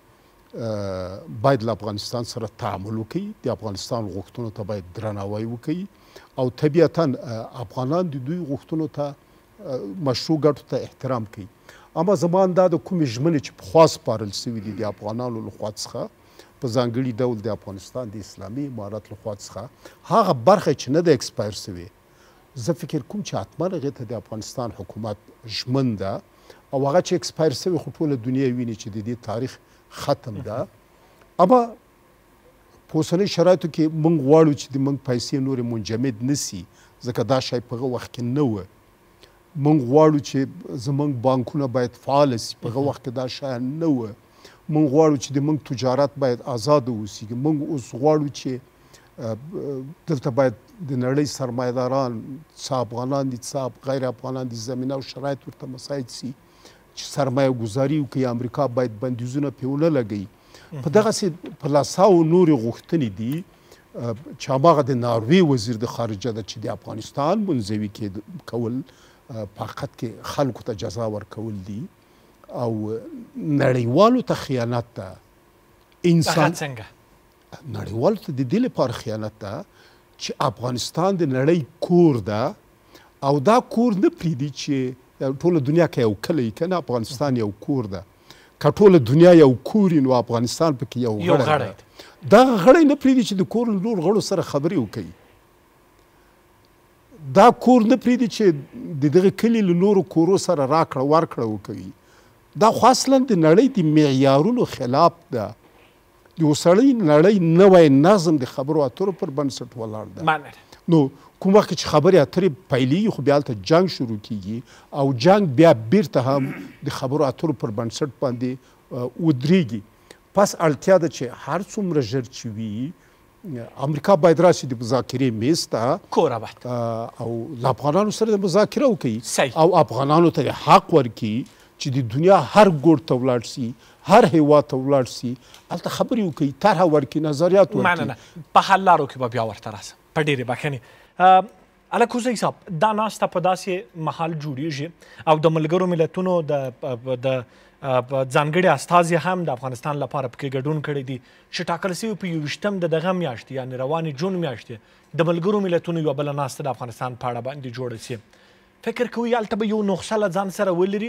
باید له افغانستان سره تعامل وکړي، د افغانستان غوښتنو ته باید درناوی وکړي، او طبیعتا افغانان د دوی غوښتنو ته مشروع ګټو ته احترام کوي. اما زمان دا د کومې ژمنې چې پخوا سپارل سوي دي د افغانانو لخوا څخه، په ځانګړي ډول د افغانستان د اسلامي امارت لخوا څخه، هغه برخه چې نه ده اکسپایر سوې، زه فکر کوم چې حتما هغې ته د افغانستان حکومت ژمن ده، او هغه چې اکسپایر سوې خو ټوله دنیا ویني چې د دې تاریخ ختم ده. اما په اوسنۍ شرایطو کې موږ غواړو چې د موږ پیسې نورې منجمد نه سي، ځکه دا شی په هغه وخت کې نه وه. موږ غواړو چې زموږ بانکونه باید فعاله سي، په هغه وخت کې دا شیان نه وه. موږ غواړو چې د موږ تجارت باید آزاد اوسیږي. موږ اوس غواړو چې دلته باید د نړۍ سرمایه‌داران څه افغانان دي څه غیر افغانان دي زمینه او شرایط ورته مساعد سي چې سرمایه ګذاري وکړي. امریکا باید بندیزونه پرې ونه لګوي. په دغسې په لاساو نورې غوښتنې دي چې هماغه د ناروې وزیر د خارجه ده چې د افغانستان منزوي کول په حقیقت کې خلکو ته جزا ورکول دي او نړیوالو ته خیانت ده. انسان څنګه نړیوالو ته د دې لپاره خیانت ده چې افغانستان د نړۍ کور ده او دا کور نه پرېږدي چې ټوله دنیا کې یو کلی که نه افغانستان یو کور ده. که ټوله دنیا یو کور نو افغانستان پکې یو غړی ده. دغه غړی نه پرېږدي چې د کور له نور غړو سره خبرې وکوي. دا کور نه پرېږدي چې د دغه کلي له نورو کورو سره راکړه ورکړه وکوي. دا خو اصلا د نړۍ د معیارونو خلاف ده. د یو سړی نړۍ نوی نظم د خبرو اترو پر بنسټ ولاړ ده. نو کوم وخت چې خبرې اترې پیلېږي خو بیا هلته جنګ شروع کیږي او جنګ بیا بیرته هم د خبرو اترو پر بنسټ باندې ودرېږي. پس اړتیا ده چې هر څومره ژر چې وي امریکا باید راشي د مذاکرې میز ته کوره باید او له افغانانو سره د مذاکره وکړي او افغانانو ته حق ورکړي چې د دنیا هر ګوټ ته ولاړ سي هر هیواد ته ولاړ سي هلته خبرې وکړي طرحه ورکړي نظریات ورکړي. مننه. په حل لارو کې به بیا ورته راسم. په ډېرې بخښنې. الکوزی صاحب دا ناسته په داسې محل جوړیږي او د ملګرو ملتونو د د ځانګړي استازي هم د افغانستان لپاره پکې ګډون کړی دي چې ټاکل سوي په یوویشتم د دغه میاشتې یعنې روانې جون میاشتې د ملګرو ملتونو یوه بله ناسته د افغانستان په اړه باندې جوړه سي. فکر کوئ هلته به یو نسخه له ځان سره ولري؟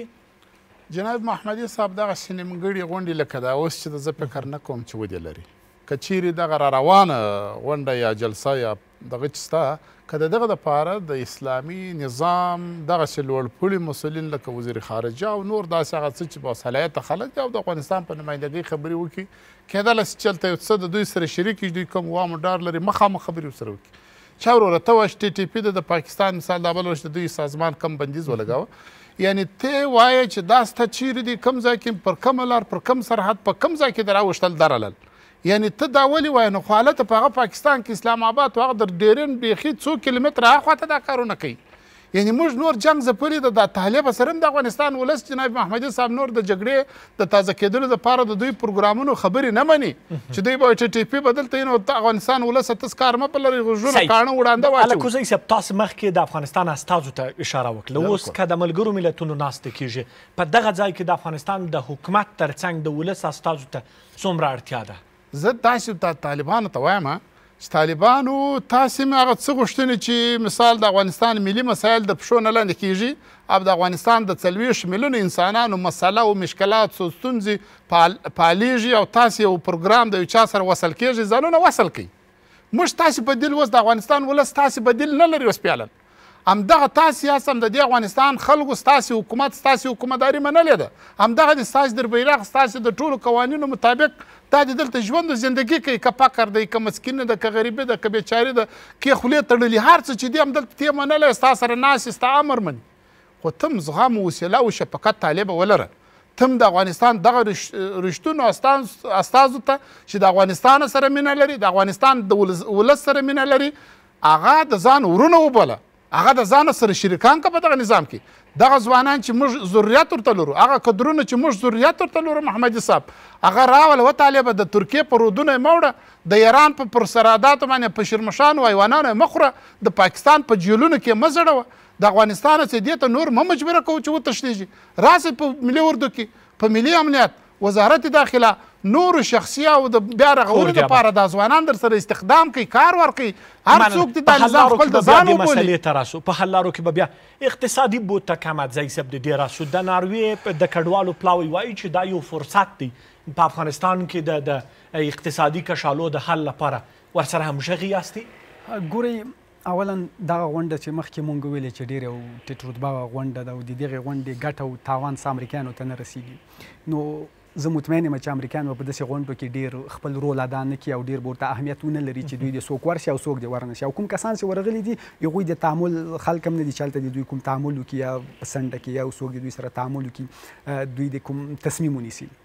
جناب محمدي صاحب دغسې نیمګړې غونډې لکه دا اوس چې زه فکر نه کوم چې ودې لري. که چیرې دغه را روانه غونډه یا جلسه یا دغه چې سته که د دغه دپاره د اسلامي نظام دغسې لوړپوړي مسؤلین لکه وزیر خارجه او نور داسې هغه څه چې باصلاحیته خلک دي او د افغانستان په نمایندګۍ خبرې وکړي کېدله چې چلته یو څه د دوی سره شریک دوی کوم وام ډار لري مخامخ خبرې ورسره وکړي. چا وروره ته وایه چې ټي ټي پي د د پاکستان مثال دا بل د دوی سازمان کم بندیز ولګاوه یعنې ته وایه چې دا ستا چیرې دي کوم ځای کې پر کومه لار پر کوم سرحد په کوم ځای کې د راوښتل درلل یعنی ته دا ولې وایې نو خو هلته په هغه پاکستان کې اسلام آباد او هغه در ډیرن بیخي څو کیلومتره هاخواته دا کارونه کوي. یعنی موږ نور جنګ ځپلي د دا طالبه سره هم د افغانستان ولس جناب محمدي صاحب نور د جګړې د تازه کېدلو دپاره د دوی پروګرامونو خبرې نه مني چې دوی به ټي ټي پي بدلته نو افغانستان ولس تس کار مه په لري غوږونه کاڼه وړاندې واچوي. الکوزی صاحب تاسو مخکې د افغانستان استازو ته اشاره وکړه. اوس که د ملګرو ملتونو ناستې کېږي په دغه ځای کې د افغانستان د حکومت ترڅنګ د ولس استازو ته څومره اړتیا ده؟ زه داسې طالبانو ته وایم چې طالبانو تاسې مې هغه څه غوښتنې چې مثال د افغانستان ملي مسایل د پښو نه لاندې کېږي او د افغانستان د څلوېښت میلیونو انسانانو مسله او مشکلات څو ستونزې پالېږي او تاسې یو پروګرام د یو چا سره وصل کېږي ځانونه وصل کوي. موږ تاسې بدیل اوس د افغانستان ولس تاسې بدیل نه لري اوس پیالن همدغه تاسې یاست هم د دې افغانستان خلکو ستاسې حکومت ستاسې حکومتداري منلې ده همدغه د ستاسې در بیرغ ستاسې د ټولو قوانینو مطابق دا د دلته ژوند او زندګي کوي که فقر دی که مسکینه ده که غریبي ده که بیچاري ده کې خولې تړلي هر څه چې دي همدلته تې منلی ستا سره ناست ستا امر مني خو ته هم زغم او حوصله او شفقت طالبه ولره. ته هم د افغانستان دغه رښتونو استازو ته چې د افغانستان سره مینه لري د افغانستان د ولس سره مینه لري هغه د ځان ورونه وبوله هغه د ځان سره شریکان که په دغه نظام کې دغه ځوانان چې موږ ذریات ورته لرو هغه کدرونه چې موږ ذریات ورته لرو محمدي صاحب هغه راوله وطالبه د ترکیې په رودونه یې مه وړه د ایران په پرسراداتو باندې په شرمشانو او حیوانانو یې مه خوره د پاکستان په جیلونو کې یې مه زړوه د افغانستان څخه دې ته نور مه مجبوره کوو چې وتښتېږي راسئ په ملي اردو کې په ملي امنیت وزارت داخله نور شخصي او د بیا رغولو دپاره دا ځوانان در سره استخدام کوي کار ورکوي هر څوک دې دا نظام خپل د ځان وبولي. مسلې ته راسو په حل لارو کې به بیا اقتصادي بود ته کم ځای صاحب د دې راسو د ناروې د کډوالو پلاوی وایي چې دا یو فرصت دی په افغانستان کې د د اقتصادي کشالو د حل لپاره ورسره همغږي یاستئ؟ ګورئ اولا دغه غونډه چې مخکې مونږ ویلې چې ډېره یو ټیټ رتبه غونډه ده او د دغې غونډې ګټه او تاوان څه امریکایانو ته نه رسیږي نو زه مطمئن یم چې امریکایان به په داسې غونډو کې ډېر خپل رول ادا نه کړي او ډېر به ورته اهمیت ونه لري چې دوی دې څوک ورشي او څوک دې ورنشي او کوم کسان چې ورغلي دي هغوی د تعامل خلک هم نه دي چې هلته دوی کوم تعامل وکړي یا په څنډه کې یا څوک د دوی سره تعامل وکړي دوی د کوم تصمیم ونیسي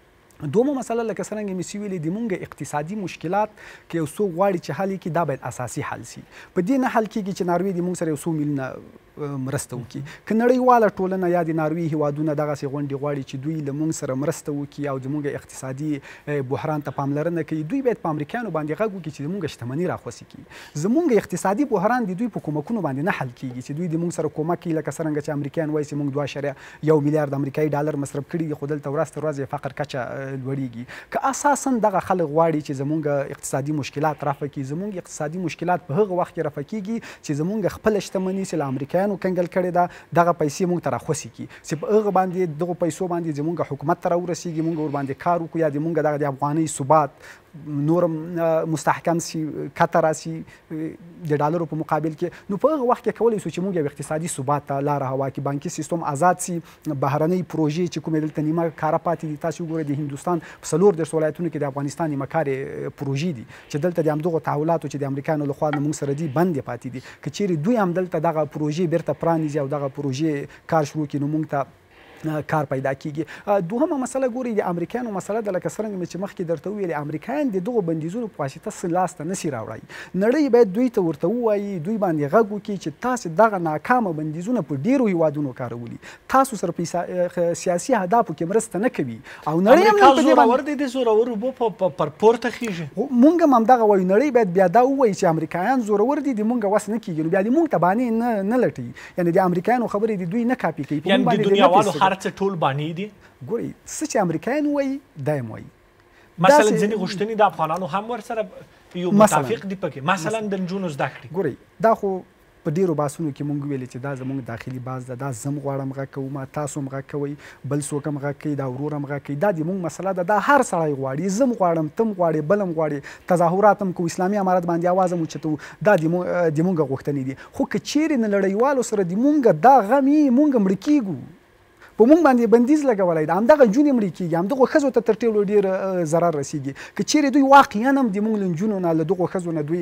دومه مسله لکه څرنګه مې سي ویلې د مونږ اقتصادي مشکلات که یو څوک غواړي چې حل یې کړي دا باید اساسي حل سي. په دې نه حل کېږي چې ناروې د مونږ سره یو څو میلیونه مرسته وکړي. که نړیواله ټولنه یا د ناروې هیوادونه دغسې غونډې غواړي چې دوی له مونږ سره مرسته وکړي او زموږ اقتصادي بحران ته پاملرنه کوي، دوی باید په امریکایانو باندې غږ وکړي چې زموږ شتمني راخوسي کړي. زموږ اقتصادي بحران د دوی په کومکونو باندې نه حل کېږي چې دوی د مونږ سره کومک کوي، لکه څرنګه چې امریکایان وایي چې مونږ دوه اعشاریه یو میلیارد امریکایي ډالر مصرف کړي دي، خو دلته ورځ تر ورځې فقر کچه لوړیږي. که اساسا دغه خلک غواړي چې زموږ اقتصادي مشکلات رفع کړي، زموږ اقتصادي مشکلات په هغه وخت کې رفع کېږي چې زموږ خپله شتمني چې له امریکایانو کنګل کړې ده دغه پیسې موږ ته راخوسي کړي، چې په هغه باندې دغو پیسو باندې زموږ حکومت ته راورسېږي، موږ ورباندې کار وکړو یا د موږ دغه د افغانۍ ثبات نورم مستحکم سي، کته راسي د ډالرو په مقابل کې. نو په هغه وخت کې کولی سو چې موږ یو اقتصادي ثبات ته لاره هوا کړي، بانکي سیستم آزاد سي، بهرنۍ پروژې چې کومې دلته نیمه کاره پاتې دي. تاسو وګورئ د هندوستان په څلور دېرش ولایتونو کې د افغانستان نیمه کارې پروژې دي چې دلته د همدغو تحولاتو چې د امریکایانو لخوا له موږ سره دي بندې پاتې دي. که چیرې دوی هم دلته دغه پروژې بیرته پرانیزي او دغه پروژې کار شروع کړي نو موږ ته کار پیدا کیږي. دوهمه مسله ګوري د امریکایانو مسله ده، لکه څرنګه مې چې مخکې درته وویلې امریکایان د دغو بندیزونو په واسطه څه لاسته نشي راوړی. نړۍ باید دوی ته ورته ووایي، دوی باندې غږ وکړي چې تاسې دغه ناکامه بندیزونه په ډیرو هیوادونو کارولي، تاسو سره په سیاسي اهدافو کې مرسته نه کوي او نړۍ هم په دې باندې د زورور اوبو پر پورته خیږي. مونږ هم همدغه وایو، نړۍ باید بیا دا ووایي چې امریکایان زورور دي، د مونږ وس نه کېږي، نو بیا د مونږ ته بانې نه لټوي، یعنې د امریکایانو خبرې د دوی نه کاپي کوي. یعنې د دنیاوالو هر څه ټول بانې دي. ګورئ څه چې امریکایان وایي دا هم وایي. مثلا ځینې غوښتنې د افغانانو هم ورسره یو متفق دي پکې، مثلا د نجونو زده کړې. ګورئ دا خو په ډیرو بحثونو کې مونږ ویلې چې دا زموږ داخلي باز ده، دا زم غواړم غږ کوم، تاسو هم غږ کوئ، بل څوک هم غږ کوي، دا ورور هم غږ کوي، دا د مونږ مسله ده، دا هر سړی غواړي، زم غواړم، تم غواړي، بل هم غواړي، تظاهرات هم کوو، اسلامي امارت باندې اواز هم اوچتوو، دا د مونږ غوښتنې دي. خو که چیرې نه نړیوالو سره د مونږ دا غم وي مونږ مړه کیږو، په مونږ باندې بندیز لګولی ده، همدغه نجونې مړې کېږي، همدغو ښځو ته تر ټولو ډېر ضرر رسېږي. که چیرې دوی واقعا هم د مونږ له نجونو نه له دغو ښځو نه دوی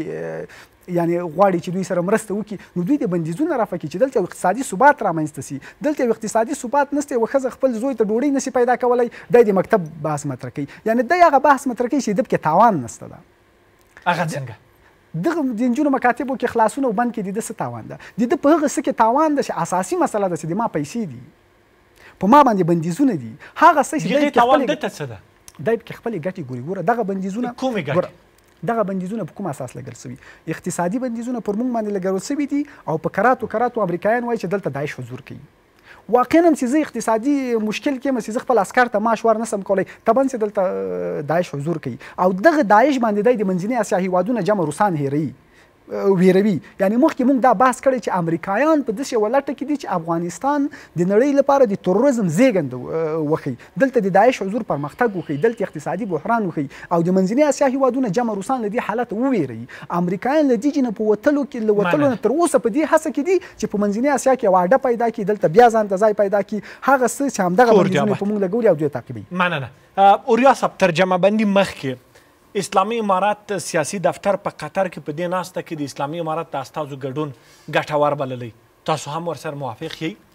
یعنې غواړي چې دوی سره مرسته وکړي، نو دوی د بندیزونه رافع کړي چې دلته یو اقتصادي ثبات رامنځته سي. دلته یو اقتصادي ثبات نسته، یوه ښځه خپل زوی ته ډوډۍ نسي پیدا کولی، دی د مکتب بحث مطرح کوي، یعنې دی هغه بحث مطرح کوي چې د پکې تاوان نسته ده. هغه څنګه دغه د نجونو مکاتبو کې خلاصونه او بند کې د ده څه تاوان ده؟ د ده په هغه څه کې تاوان ده چې اساسي مسله ده چې د ما پیسې دي، په ما باندې بندیزونه دي، هغه څه چې دی تاوان ده ته څه ده؟ دی پکې خپلې ګټې ګوري. ګوره دغه بندیزونه کومې ګټې؟ دغه بندیزونه په کوم اساس لګول سوي؟ اقتصادي بندیزونه پر موږ باندې لګول سوي دي او په کراتو کراتو امریکایان وایي چې دلته داعش حضور کوي. واقعا هم چې زه اقتصادي مشکل کې یم، چې زه خپل عسکر ته معاش ور نسم کولی، طبعا چې دلته داعش حضور کوي او دغه داعش باندې دی د منځنۍ اسیا هیوادونه جمع روسان هیروي ویروي. یعنې مخکې موږ دا بحث کړی چې امریکایان په داسې یوه لټه کې دي چې افغانستان د نړۍ لپاره د تروریزم زیږنده وښیي، دلته د داعش حضور پرمختګ وښیي، دلته اقتصادي بحران وښیي او د منځنۍ اسیا هیوادونه جمع روسان له دې حالت وویروي. امریکایان له دې نه په وتلو کې له وتلو نه تر اوسه په دې هڅه کې دي چې په منځنۍ اسیا کې یو اډه پیدا کړي، دلته بیا ځان ته ځای پیدا کړي، هغه څه چې همدغه بندیزونه په موږ لګولي او دوی تعقیبوي. مننه. اوریا صاحب ترجمه بندي مخکې اسلامي امارات سیاسي دفتر په قطر کې په دې ناسته کې د اسلامي امارات د استازو ګډون ګټور بللی، تاسو هم ورسره موافق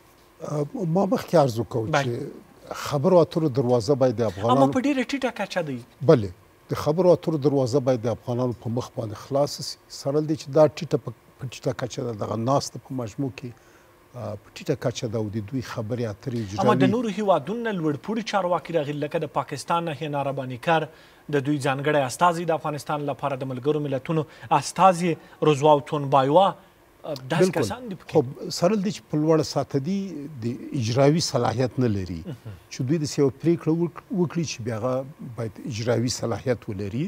یې؟ ما مخکې عرض وکړو چې خبرو اترو دروازه باید د افغانانو اما په ډېره ټیټه کچه دی. بلې د خبرو اترو دروازه باید د افغانانو په مخ باندې خلاص سي. سره دی چې دا ټیټه په ټیټه کچه ده، دغه ناسته په مجموع کې په ټیټه کچه ده او د دوی خبرې اترې اجرالي. اما د نورو هیوادونو نه لوړپوړي چارواکي راغلي، لکه د پاکستان نه هینا رباني کر، د دوی ځانګړی استازي د افغانستان لپاره د ملګرو ملتونو استازي رضوا تونبایوا، داسې کسان دي خو سره دی چې په لوړه سطحه دي د اجراوي صلاحیت نه لري چې دوی داسې یوه پرېکړه وکړي چې بیا هغه باید اجراوي صلاحیت ولري.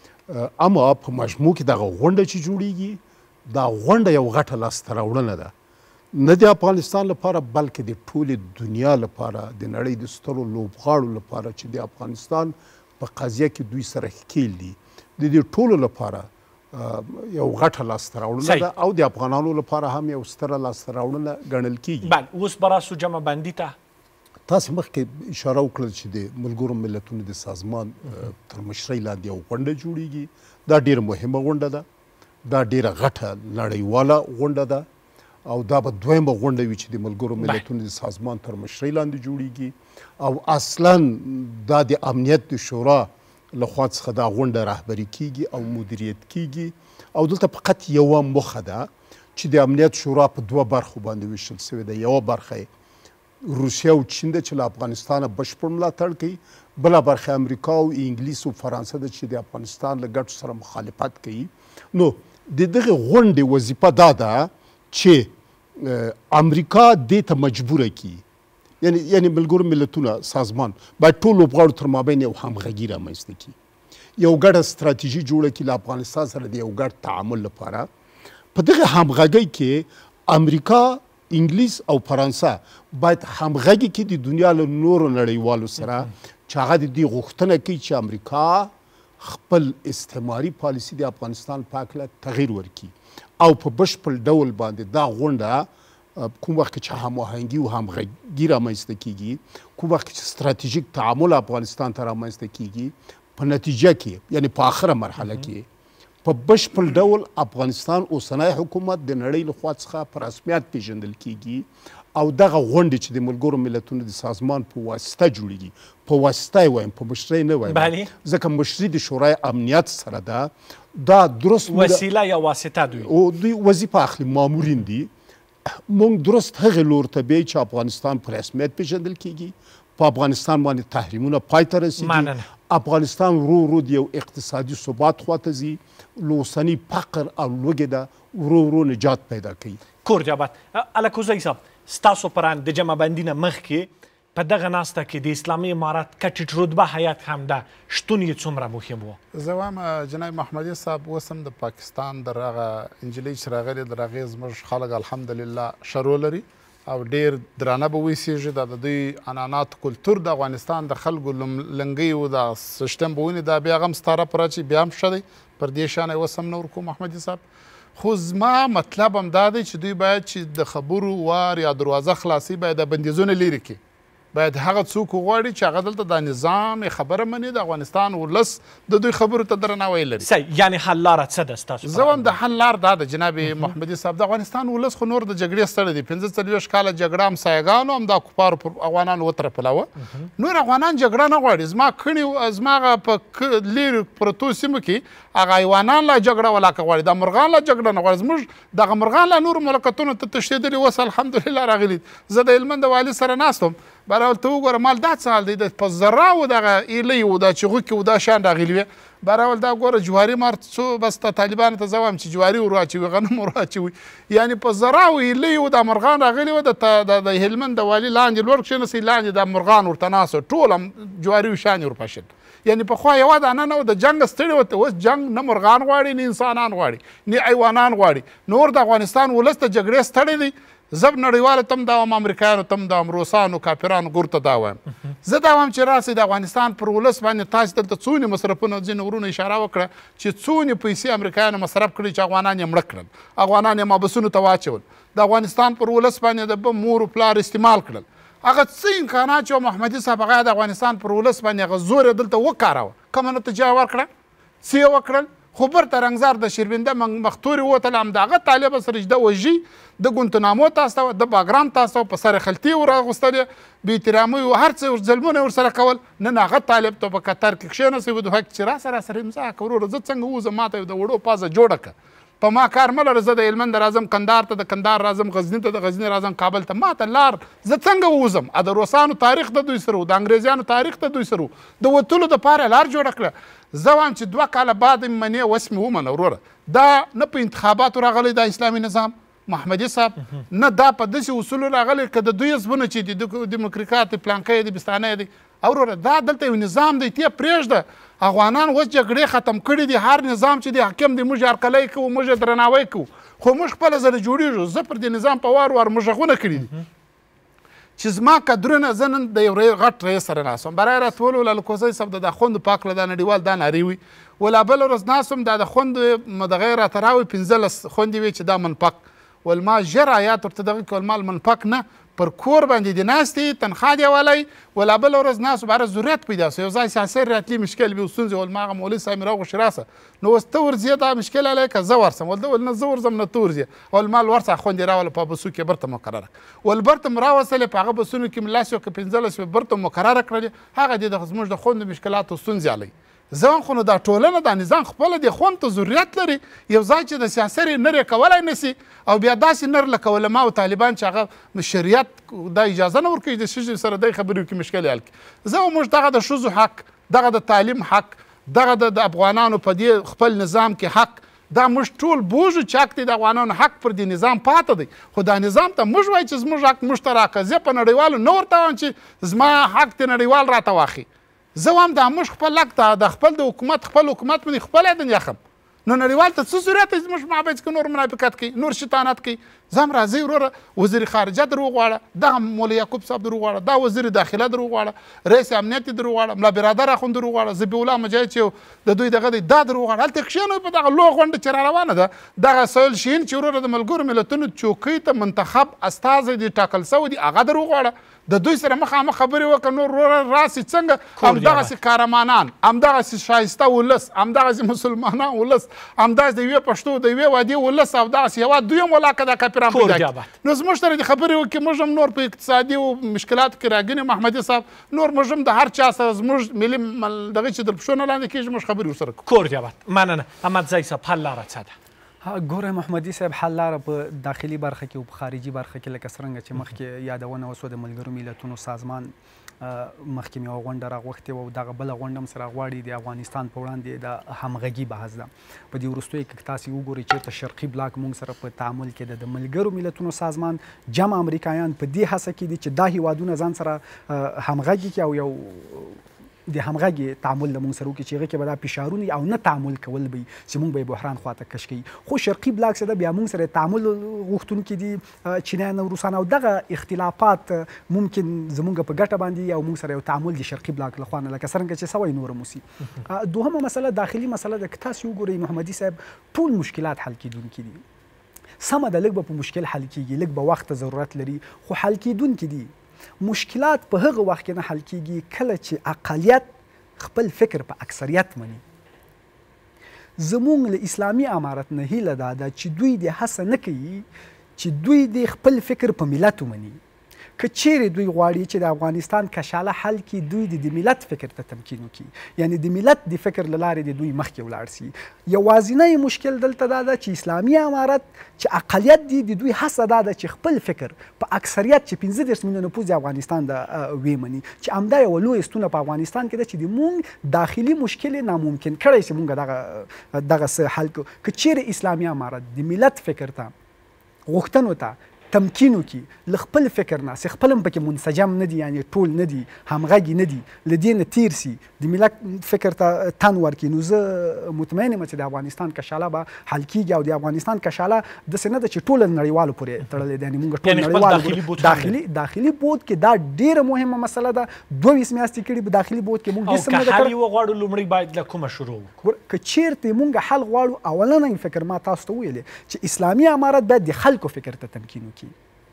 اما په مجموع کې دغه غونډه چې جوړیږي دا غونډه یو غټه لاسته راوړنه ده، نه د افغانستان لپاره بلکې د ټولې دنیا لپاره، د نړۍ د سترو لوبغاړو لپاره چې د افغانستان په قضیه کې دوی سره ښکیل دي، د دې ټولو لپاره یو غټه لاسته راوړنه ده او د افغانانو لپاره هم یو ستره لاسته راوړنه ګڼل کیږي. بله، اوس به راسو جمع بندي ته. تاسې مخکې اشاره وکړل چې د ملګرو ملتونو د سازمان تر مشرۍ لاندې یو غونډه جوړیږي. دا ډېره مهمه غونډه ده، دا ډېره غټه نړیواله غونډه ده او دا به دویمه غونډه وي چې د ملګرو ملتونو د سازمان تر مشرۍ لاندې جوړیږي او اصلا دا د امنیت د شورا لخوا څخه دا غونډه رهبري کیږي او مدیریت کیږي او دلته فقط یوه موخه ده چې د امنیت شورا په دوه برخو باندې ویشل سوې ده. یوه برخه روسیه او چین ده چې له افغانستانه بشپړ ملاتړ کوي، بله برخه امریکا او انګلیس او فرانسه ده چې د افغانستان له ګټو سره مخالفت کوي. نو د دغه غونډې وظیفه دا ده چې امریکا دې ته مجبوره کړي، یعنی یعنی ملګرو ملتونه سازمان باید ټول لوبغاړو تر مابین یو همغږي رامنځته کړي، یو ګډه ستراتیژي جوړه کړي له افغانستان سره د یو ګډ تعامل لپاره. په دغه همغږۍ کې امریکا، انګلیس او فرانسه باید همغږي کړي د دنیا له نورو نړیوالو سره چې هغه د دې غوښتنه کوي چې امریکا خپل استعماري پالیسي د افغانستان په هکله تغییر ورکړي او په بشپړ ډول باندې دا غونډه کوم وخت چې هماهنګي او همغږي رامنځته کیږي، کوم وخت چې ستراتیژیک تعامل افغانستان ته رامنځته کیږي، په نتیجه کې یعنی په آخره مرحله کې په بشپړ ډول افغانستان اوسنی حکومت د نړۍ لخوا څخه په رسمیت پیژندل کیږي او دغه غونډې چې د ملګرو ملتونو د سازمان په واسطه جوړیږي، په واسطه یې وایم، په مشرۍ نه وایم، ځکه مشري د شورای امنیت سره ده، دا درست وسیله یا واسطه دوی او دوی وظیفه اخلي، مامورین دي. مونږ درست هغې لور ته بیایو چې افغانستان په رسمیت پیژندل کیږي، په افغانستان باندې تحریمونه پای ته رسیږي، افغانستان ورو ورو د یو اقتصادي ثبات خواته ځي، له اوسني فقر او لوږې ده ورو ورو نجات پیدا کوي. کور جابات الکوزی صاحب، ستاسو پران د جمع بندي نه مخکې په دغه ناسته کې د اسلامي امارات کټ رتبه هیات هم ده، شتون یې څومره مهم و؟ زه وایم جناب محمدي صاحب اوس هم د پاکستان د هغه نجلۍ چې راغلې د هغې زموږ خلک الحمدلله ښه رول لري او ډېر درانه به وایسېږي. دا د دوی عنعنات کلتور د افغانستان د خلکو لنګۍ و د سیسټم به ونې دا بیا هغه هم ستاره په راچي بیا هم ښه دی، پر دې شانه یې اوس هم نه ورکوو محمدي صاحب. خو زما مطلب هم دا دی چې دوی باید چې د خبرو وار یا دروازه خلاصي باید د بندیزونه لرې کړي، باید هغه څوک وغواړي چې هغه دلته د نظام خبره مني، د افغانستان ولس د دوی خبرو ته درناوی لري. صحیح، یعنې حل لاره څه ده ستاسو؟ زه وایم د حل لار دا ده جناب محمدي صاحب، د افغانستان ولس خو نور د جګړې ستړی دی، پنځه څلوېښت کاله جګړه هم سایګانو هم دا کفارو پر افغانانو وترپلوه، نور افغانان جګړه نه غواړي. زما کڼي زما هغه په لرې پرتو سیمو کې هغه حیوانان لا جګړه ولاکه غواړي، دا مرغان لا جګړه نه غواړي، زموږ دغه مرغان لا نورو مملکتونو ته تښتېدلي اوس الحمدلله راغلي. زه د هلمند د والي سره ناست وم، بهرحال ته وګوره مال دا څه حال دی، د په زراو دغه ایلۍ و دا چغوکې و دا شیان راغلي وې. بهرحال دا ګوره جواري مار څو بس ته طالبانو ته زه وایم چې جواري ور واچوي، غنم ور واچوي، یعنې په زراو ایلۍ و دا مرغان راغلي وه. د هلمند د والي لاندې لوړ کښېنسئ، لاندې دا مرغان ورته ناست ټول هم جواري و شانې ورپاشل. یعنې پخوا یوه دانه نه و، د جنګ ستړې وه، اوس جنګ نه مرغان غواړي نه انسانان غواړي نه حیوانان غواړي. نور د افغانستان ولس د جګړې ستړی دی. زه نړیوالو ته هم دا وایم، امریکایانو ته هم دا وایم، روسانو کافرانو ګور ته دا وایم. زه دا وایم چې راسئ د افغانستان پر ولس باندې تاسې دلته څونې مصرفونه ځینې ورونو اشاره وکړه چې څونې پیسې امریکایانو مصرف کړي چې افغانان یې مړه کړل، افغانان یې مابسونو ته واچول، د افغانستان پر ولس باندې د بم مور و پلار استعمال کړل. هغه څه امکانات چې محمدي صاحب هغه د افغانستان پر ولس باندې هغه زور یې دلته وکاروه، کومه نتیجه ورکړه؟ څه یې وکړل؟ خو برته رنګزار د شیربنده مختوري ووتله، همدغه طالبه سرجده وژي، د ګونتنامو ته استوه، د باګرام ته استوه، په سر خلطې ور اغوستلې، بېاحترامۍ و هر څه ظلمونه یې ورسره کول. نن هغه طالب ته په قطر کې کښېنسئ ودوه چې راسه راسره امضا کړه وروره، زه څنګه ووځم، ما ته د وړو پازه جوړه کړه، په ما کار مه لره. زه د هلمند راځم کندهار ته، د کندهار راځم غزني ته، د غزني راځم کابل ته، ما ته لار زه څنګه ووځم؟ د روسانو تاریخ د دوی سره و، د انګریزیانو تاریخ د دوی سره و، د وتلو دپاره لار جوړه کړه. زه وایم چې دوه کاله بعد مې منې اوس مې ومنه وروره، دا نه په انتخاباتو راغلی دا اسلامي نظام محمدي صاحب، نه دا په داسې اصولو راغلی که د دوی حزبونه چې د ډیموکریکات پلانکی دی بستانه دی، وروره دا دلته یو نظام دی، ته پرېږده. افغانان اوس جګړې ختم کړي دي، هر نظام چې دی حاکم دی موږ یې هرکلی کوو، موږ یې درناوی کوو، خو موږ خپله ځله جوړېږو. زه پر دې نظام په وار وار موږ غږونه کړي دي چې زما کدرونه زه نن د یو غټ رئیس سره ناست وم، برای راته وویل الکوزی صاحب د دا خوندو پاک له دا نړیوال دا نارې وي، ولا بله ورځ ناست وم دا د خوندو دغه یې راته راوړي پنځلس خوندې وې چې دا منپک، ول ما ژر آیات ورته دغه کول، ما منپک نه پر کور باندې د ناستې تنخوا دی والی ولا بله ورځ ناست باره ضرورت پیدا سو یو ځای سیاسي راتلي مشکل وي ستونزې ول ما هغه مولوي صاحب مې راغوښتي راسه نو اوس ته ورځې دا مشکل علی که زه ورسم ول ده ول نه زه ورځم نه ته ورځې ول مال ورڅه خوندې راوله په بسو کې برته مقرره ول برته م راوستلې په هغه بسونو کې م لس یو که پنځلس یو برته مقرره کړلې هغه دې د زموږ د خوندو مشکلاتو ستونزې علی زه خو نو دا ټولنه دا نظام خپله د خوند ته ضرورت لري یو ځای چې د سیاسر نر کولی نسی او بیا داسې نر لکه علما او طالبان چې هغه شریعت دا اجازه نه ورکوي د ښځې سره دی خبرې وکړي مشکل حل کړي زه موږ دغه د ښځو حق دغه د تعلیم حق دغه د افغانانو په دې خپل نظام کې حق دا موږ ټول بوژو چې حق دی د افغانانو حق پر دې نظام پاته دی خو دا نظام ته موږ وایو چې زموږ حق موږ ته راکړه زه په نړیوالو نه ورته وایم چې زما حق دې نړیوال راته واخلي زه وایم دا موږ خپل حق ته د خپل د حکومت خپل حکومت باندې خپل یې یخم نو نړیوال ته څه ضرورت دی زموږ مابینځ کې نور منافقت کوي نور شیطانت کوي زه هم راځئ وروره وزیر خارجه در وغواړه دغه مولوي یعقوب صاحب در وغواړه دا وزیر داخله در وغواړه رئیس امنیت در وغواړه ملا برادر اخوند در وغواړه ذبیح الله مجاهد چې د دوی دغه دی دا در وغواړه هلته کښېنوئ په دغه لویه غونډه چې را روانه ده دغه سهیل شهین چې وروره د ملګرو ملتونو چوکۍ ته منتخب استازی دی ټاکل سوی دی هغه در وغواړه د دوی سره مخامخ خبرې وکړه نور وروره راسي څنګه همدغسې قهرمانان همدغسې ښایسته ولس همدغسې مسلمانان ولس همداسې د یوې پښتو د یوې وادي ولس او دغسې هېواد دوی هم ولاکه دا کاپیران پیدا کړي نو زموږ سره دې خبرې وکړي موږ هم نور په اقتصادي او مشکلاتو کې راګنې محمدي صاحب نور موږ هم د هر چا سره زموږ ملي دغه چې در پښو نه لاندې کېږي موږ خبرې ورسره کوو کور دې آباد مننه احمدزی صاحب حل لاره څه ده ګوره محمدي صاحب حل لاره په داخلي برخه کې او په خارجي برخه کې لکه څرنګه چې مخکې یادونه وسوه د ملګرو ملتونو سازمان مخکې مې یوه غونډه راغوښتې وه او دغه بله غونډه هم سره غواړي د افغانستان په وړاندې د همغږي بحث ده په دې وروستیو کې که تاسې وګورئ چېرته شرقي بلاک موږ سره په تعامل کې ده د ملګرو ملتونو سازمان جمع امریکایان په دې هڅه کې دي چې دا هیوادونه ځان سره همغږي کړي او یو د همغږي تعامل له موږ سره وکړي چې هغه کې به دا فشارونه او نه تعامل کول به وي چې موږ به یې بحران خواته کش کوي خو شرقي بلاک څه ده بیا موږ سره تعامل غوښتونکي دي چینیان او روسان او دغه اختلافات ممکن زموږ په ګټه باندې او موږ سره یو تعامل د شرقي بلاک له خوا نه لکه څرنګه چې سوی نور هم وسي دوهمه مسله داخلي مسله ده که تاسې وګورئ محمدي صاحب ټول مشکلات حل کیدونکي دي سمه ده لږ به په مشکل حل کیږي لږ به وخت ضرورت لري خو حل کیدونکي دي مشکلات په هغه وخت کې نه حل کیږي کله چې اقلیت خپل فکر په اکثریت مني زموږ له اسلامي امارت نه هیله دا ده چې دوی دې هڅه نه کوي چې دوی دې خپل فکر په ملت ومني که چیرې دوی غواړي چې د افغانستان کشاله حل کړي دوی د د ملت فکر ته تمکین وکړي یعنی د ملت د فکر له لارې د دوی مخکې ولاړ سي یوازینی مشکل دلته دا ده چې اسلامي امارت چې اقلیت دي د دوی هڅه دا ده چې خپل فکر په اکثریت چې پنځه دېرش میلیونه نفوس د افغانستان د ویمني چې همدا یوه لویه ستونه په افغانستان کې ده چې د موږ داخلي مشکل یې ناممکن کړی چې موږ دغه دغه حل کړو که چیرې اسلامي امارت د ملت فکر ته غوښتنو ته تمکین وکړي له خپل فکر نه چې خپل هم پکې منسجم نه دي یعنې ټول نه دي همغږي نه دي له دې نه تیر سي د ملت فکر ته تن ورکړي نو زه مطمئن یم چې د افغانستان کشاله به حل کیږي او د افغانستان کشاله داسې نه ده چې ټوله نړیوالو پورې تړلې ده یعنې موږ ټول نړیوالو داخلي داخلي بود کې دا ډېره مهمه مسله ده دوه ویشت میاشتې کړي په داخلي بود کې موږ هېڅ هم نه ده کړی او که حل یې وغواړو لومړی باید له کومه شروع وکړو که چیرته موږ حل غواړو اولنی فکر ما تاسو ته ویلې چې اسلامي امارت باید د خلکو فکر ته تمکین وکړي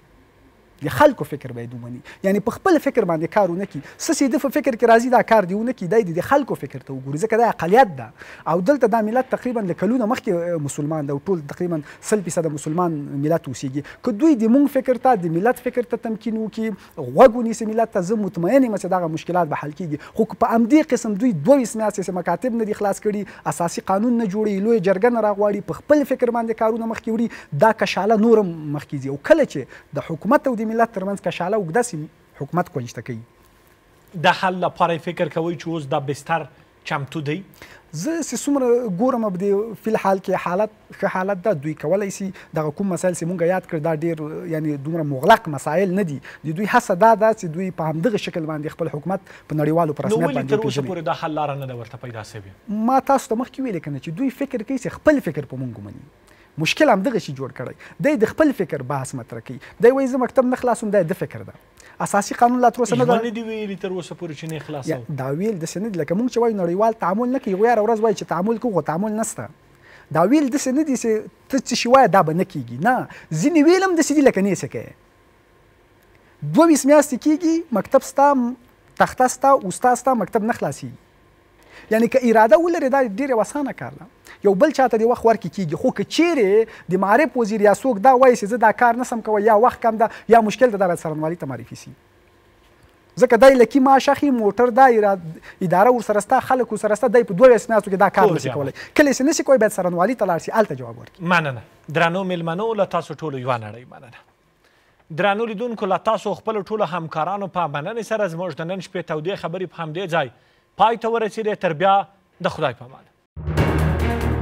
د خلکو فکر باید ومني یعنی په خپل فکر باندې کار ونه کړي څه چې د په فکر کې راځي دا کار دی ونه کړي دی د خلکو فکر ته وګوري ځکه دا اقلیت ده او دلته دا ملت تقریبا له کلونه مخکې مسلمان ده او ټول تقریبا سل فیصده مسلمان ملت اوسېږي که دوی د مونږ فکر ته د ملت فکر ته تمکین وکړي غوږ ونیسي ملت ته زه مطمئن یم چې دغه مشکلات به حل کېږي خو که په همدې قسم دوی دوه ویشت میاشتې مکاتب نه دي خلاص کړي اساسي قانون نه جوړوي لویه جرګه نه راغواړي په خپل فکر باندې کارونه مخکې وړي دا کشاله نور هم مخکې ځي او کله چې د حکومت او د ملت ترمنځ کشاله اوږده سي حکومت کونجته کوي د حل لپاره فکر کوئ چې اوس دا بستر چمتو دی زه چې څومره ګورم په دې فی الحال کې حالت ښه حالت ده دوی کولی سي دغه کوم مسایل چې مونږ یاد کړ دا ډېر یعنی دومره مغلق مسایل نه دي د دوی هڅه دا ده چې دوی په همدغه شکل باندې خپل حکومت په نړیوالو په رسمیت باندې نو ولې تر اوسه پورې دا حل لاره نه ده ورته پیدا سوې ما تاسو ته مخکې ویلې که نه چې دوی فکر کوي چې خپل فکر په مونږ ومني مشکل همدغه شي جوړ کړی دی د خپل فکر بحث مطرح کوي دی وایي زه مکتب نه خلاصوم دا د فکر ده اساسي قانون لا تر اوسه نه ده نه دي ویلي تر اوسه پورې چې نه خلاصو دا ویل داسې نه دي لکه موږ چې وایو نړیوال تعامل نه کوي هغوی هره ورځ وایي چې تعامل کوو خو تعامل نشته دا ویل داسې نه دي چې ته څه شي وایه دا به نه کېږي نه ځینې ویل هم داسې دي لکه نه یې څه کوې دوه ویشت میاشتې کېږي مکتب ستا تخته ستا استاد ستا مکتب نه خلاصېږي یعنې که اراده ولري دا ډېر یو اسانه کار ده یو بل چاته د وخت ورکې کېږي خو که چیرې د معارف وزیر یا څوک دا وایي چې زه دا کار نسم کوی یا وخت کم ده یا مشکل ده دا باید څارنوالي ته معرفي سي ځکه دی لکي معاش اخلي موټر دا اداره ورسره سته خلک ورسره سته دی په دوه ویشت میاشتو کې دا کار نشي کولی کله چې نشي کوی باید څارنوالي ته لاړ شي هلته جواب ورکړي مننه درنو میلمنو له تاسو ټولو یوه نړۍ مننه درنو لیدونکو له تاسو خپلو ټولو همکارانو په مننې سره زموږ د نن شپې تودې خبرې په همدې ځای پای ته ورسېدې تر بیا د خدای په امان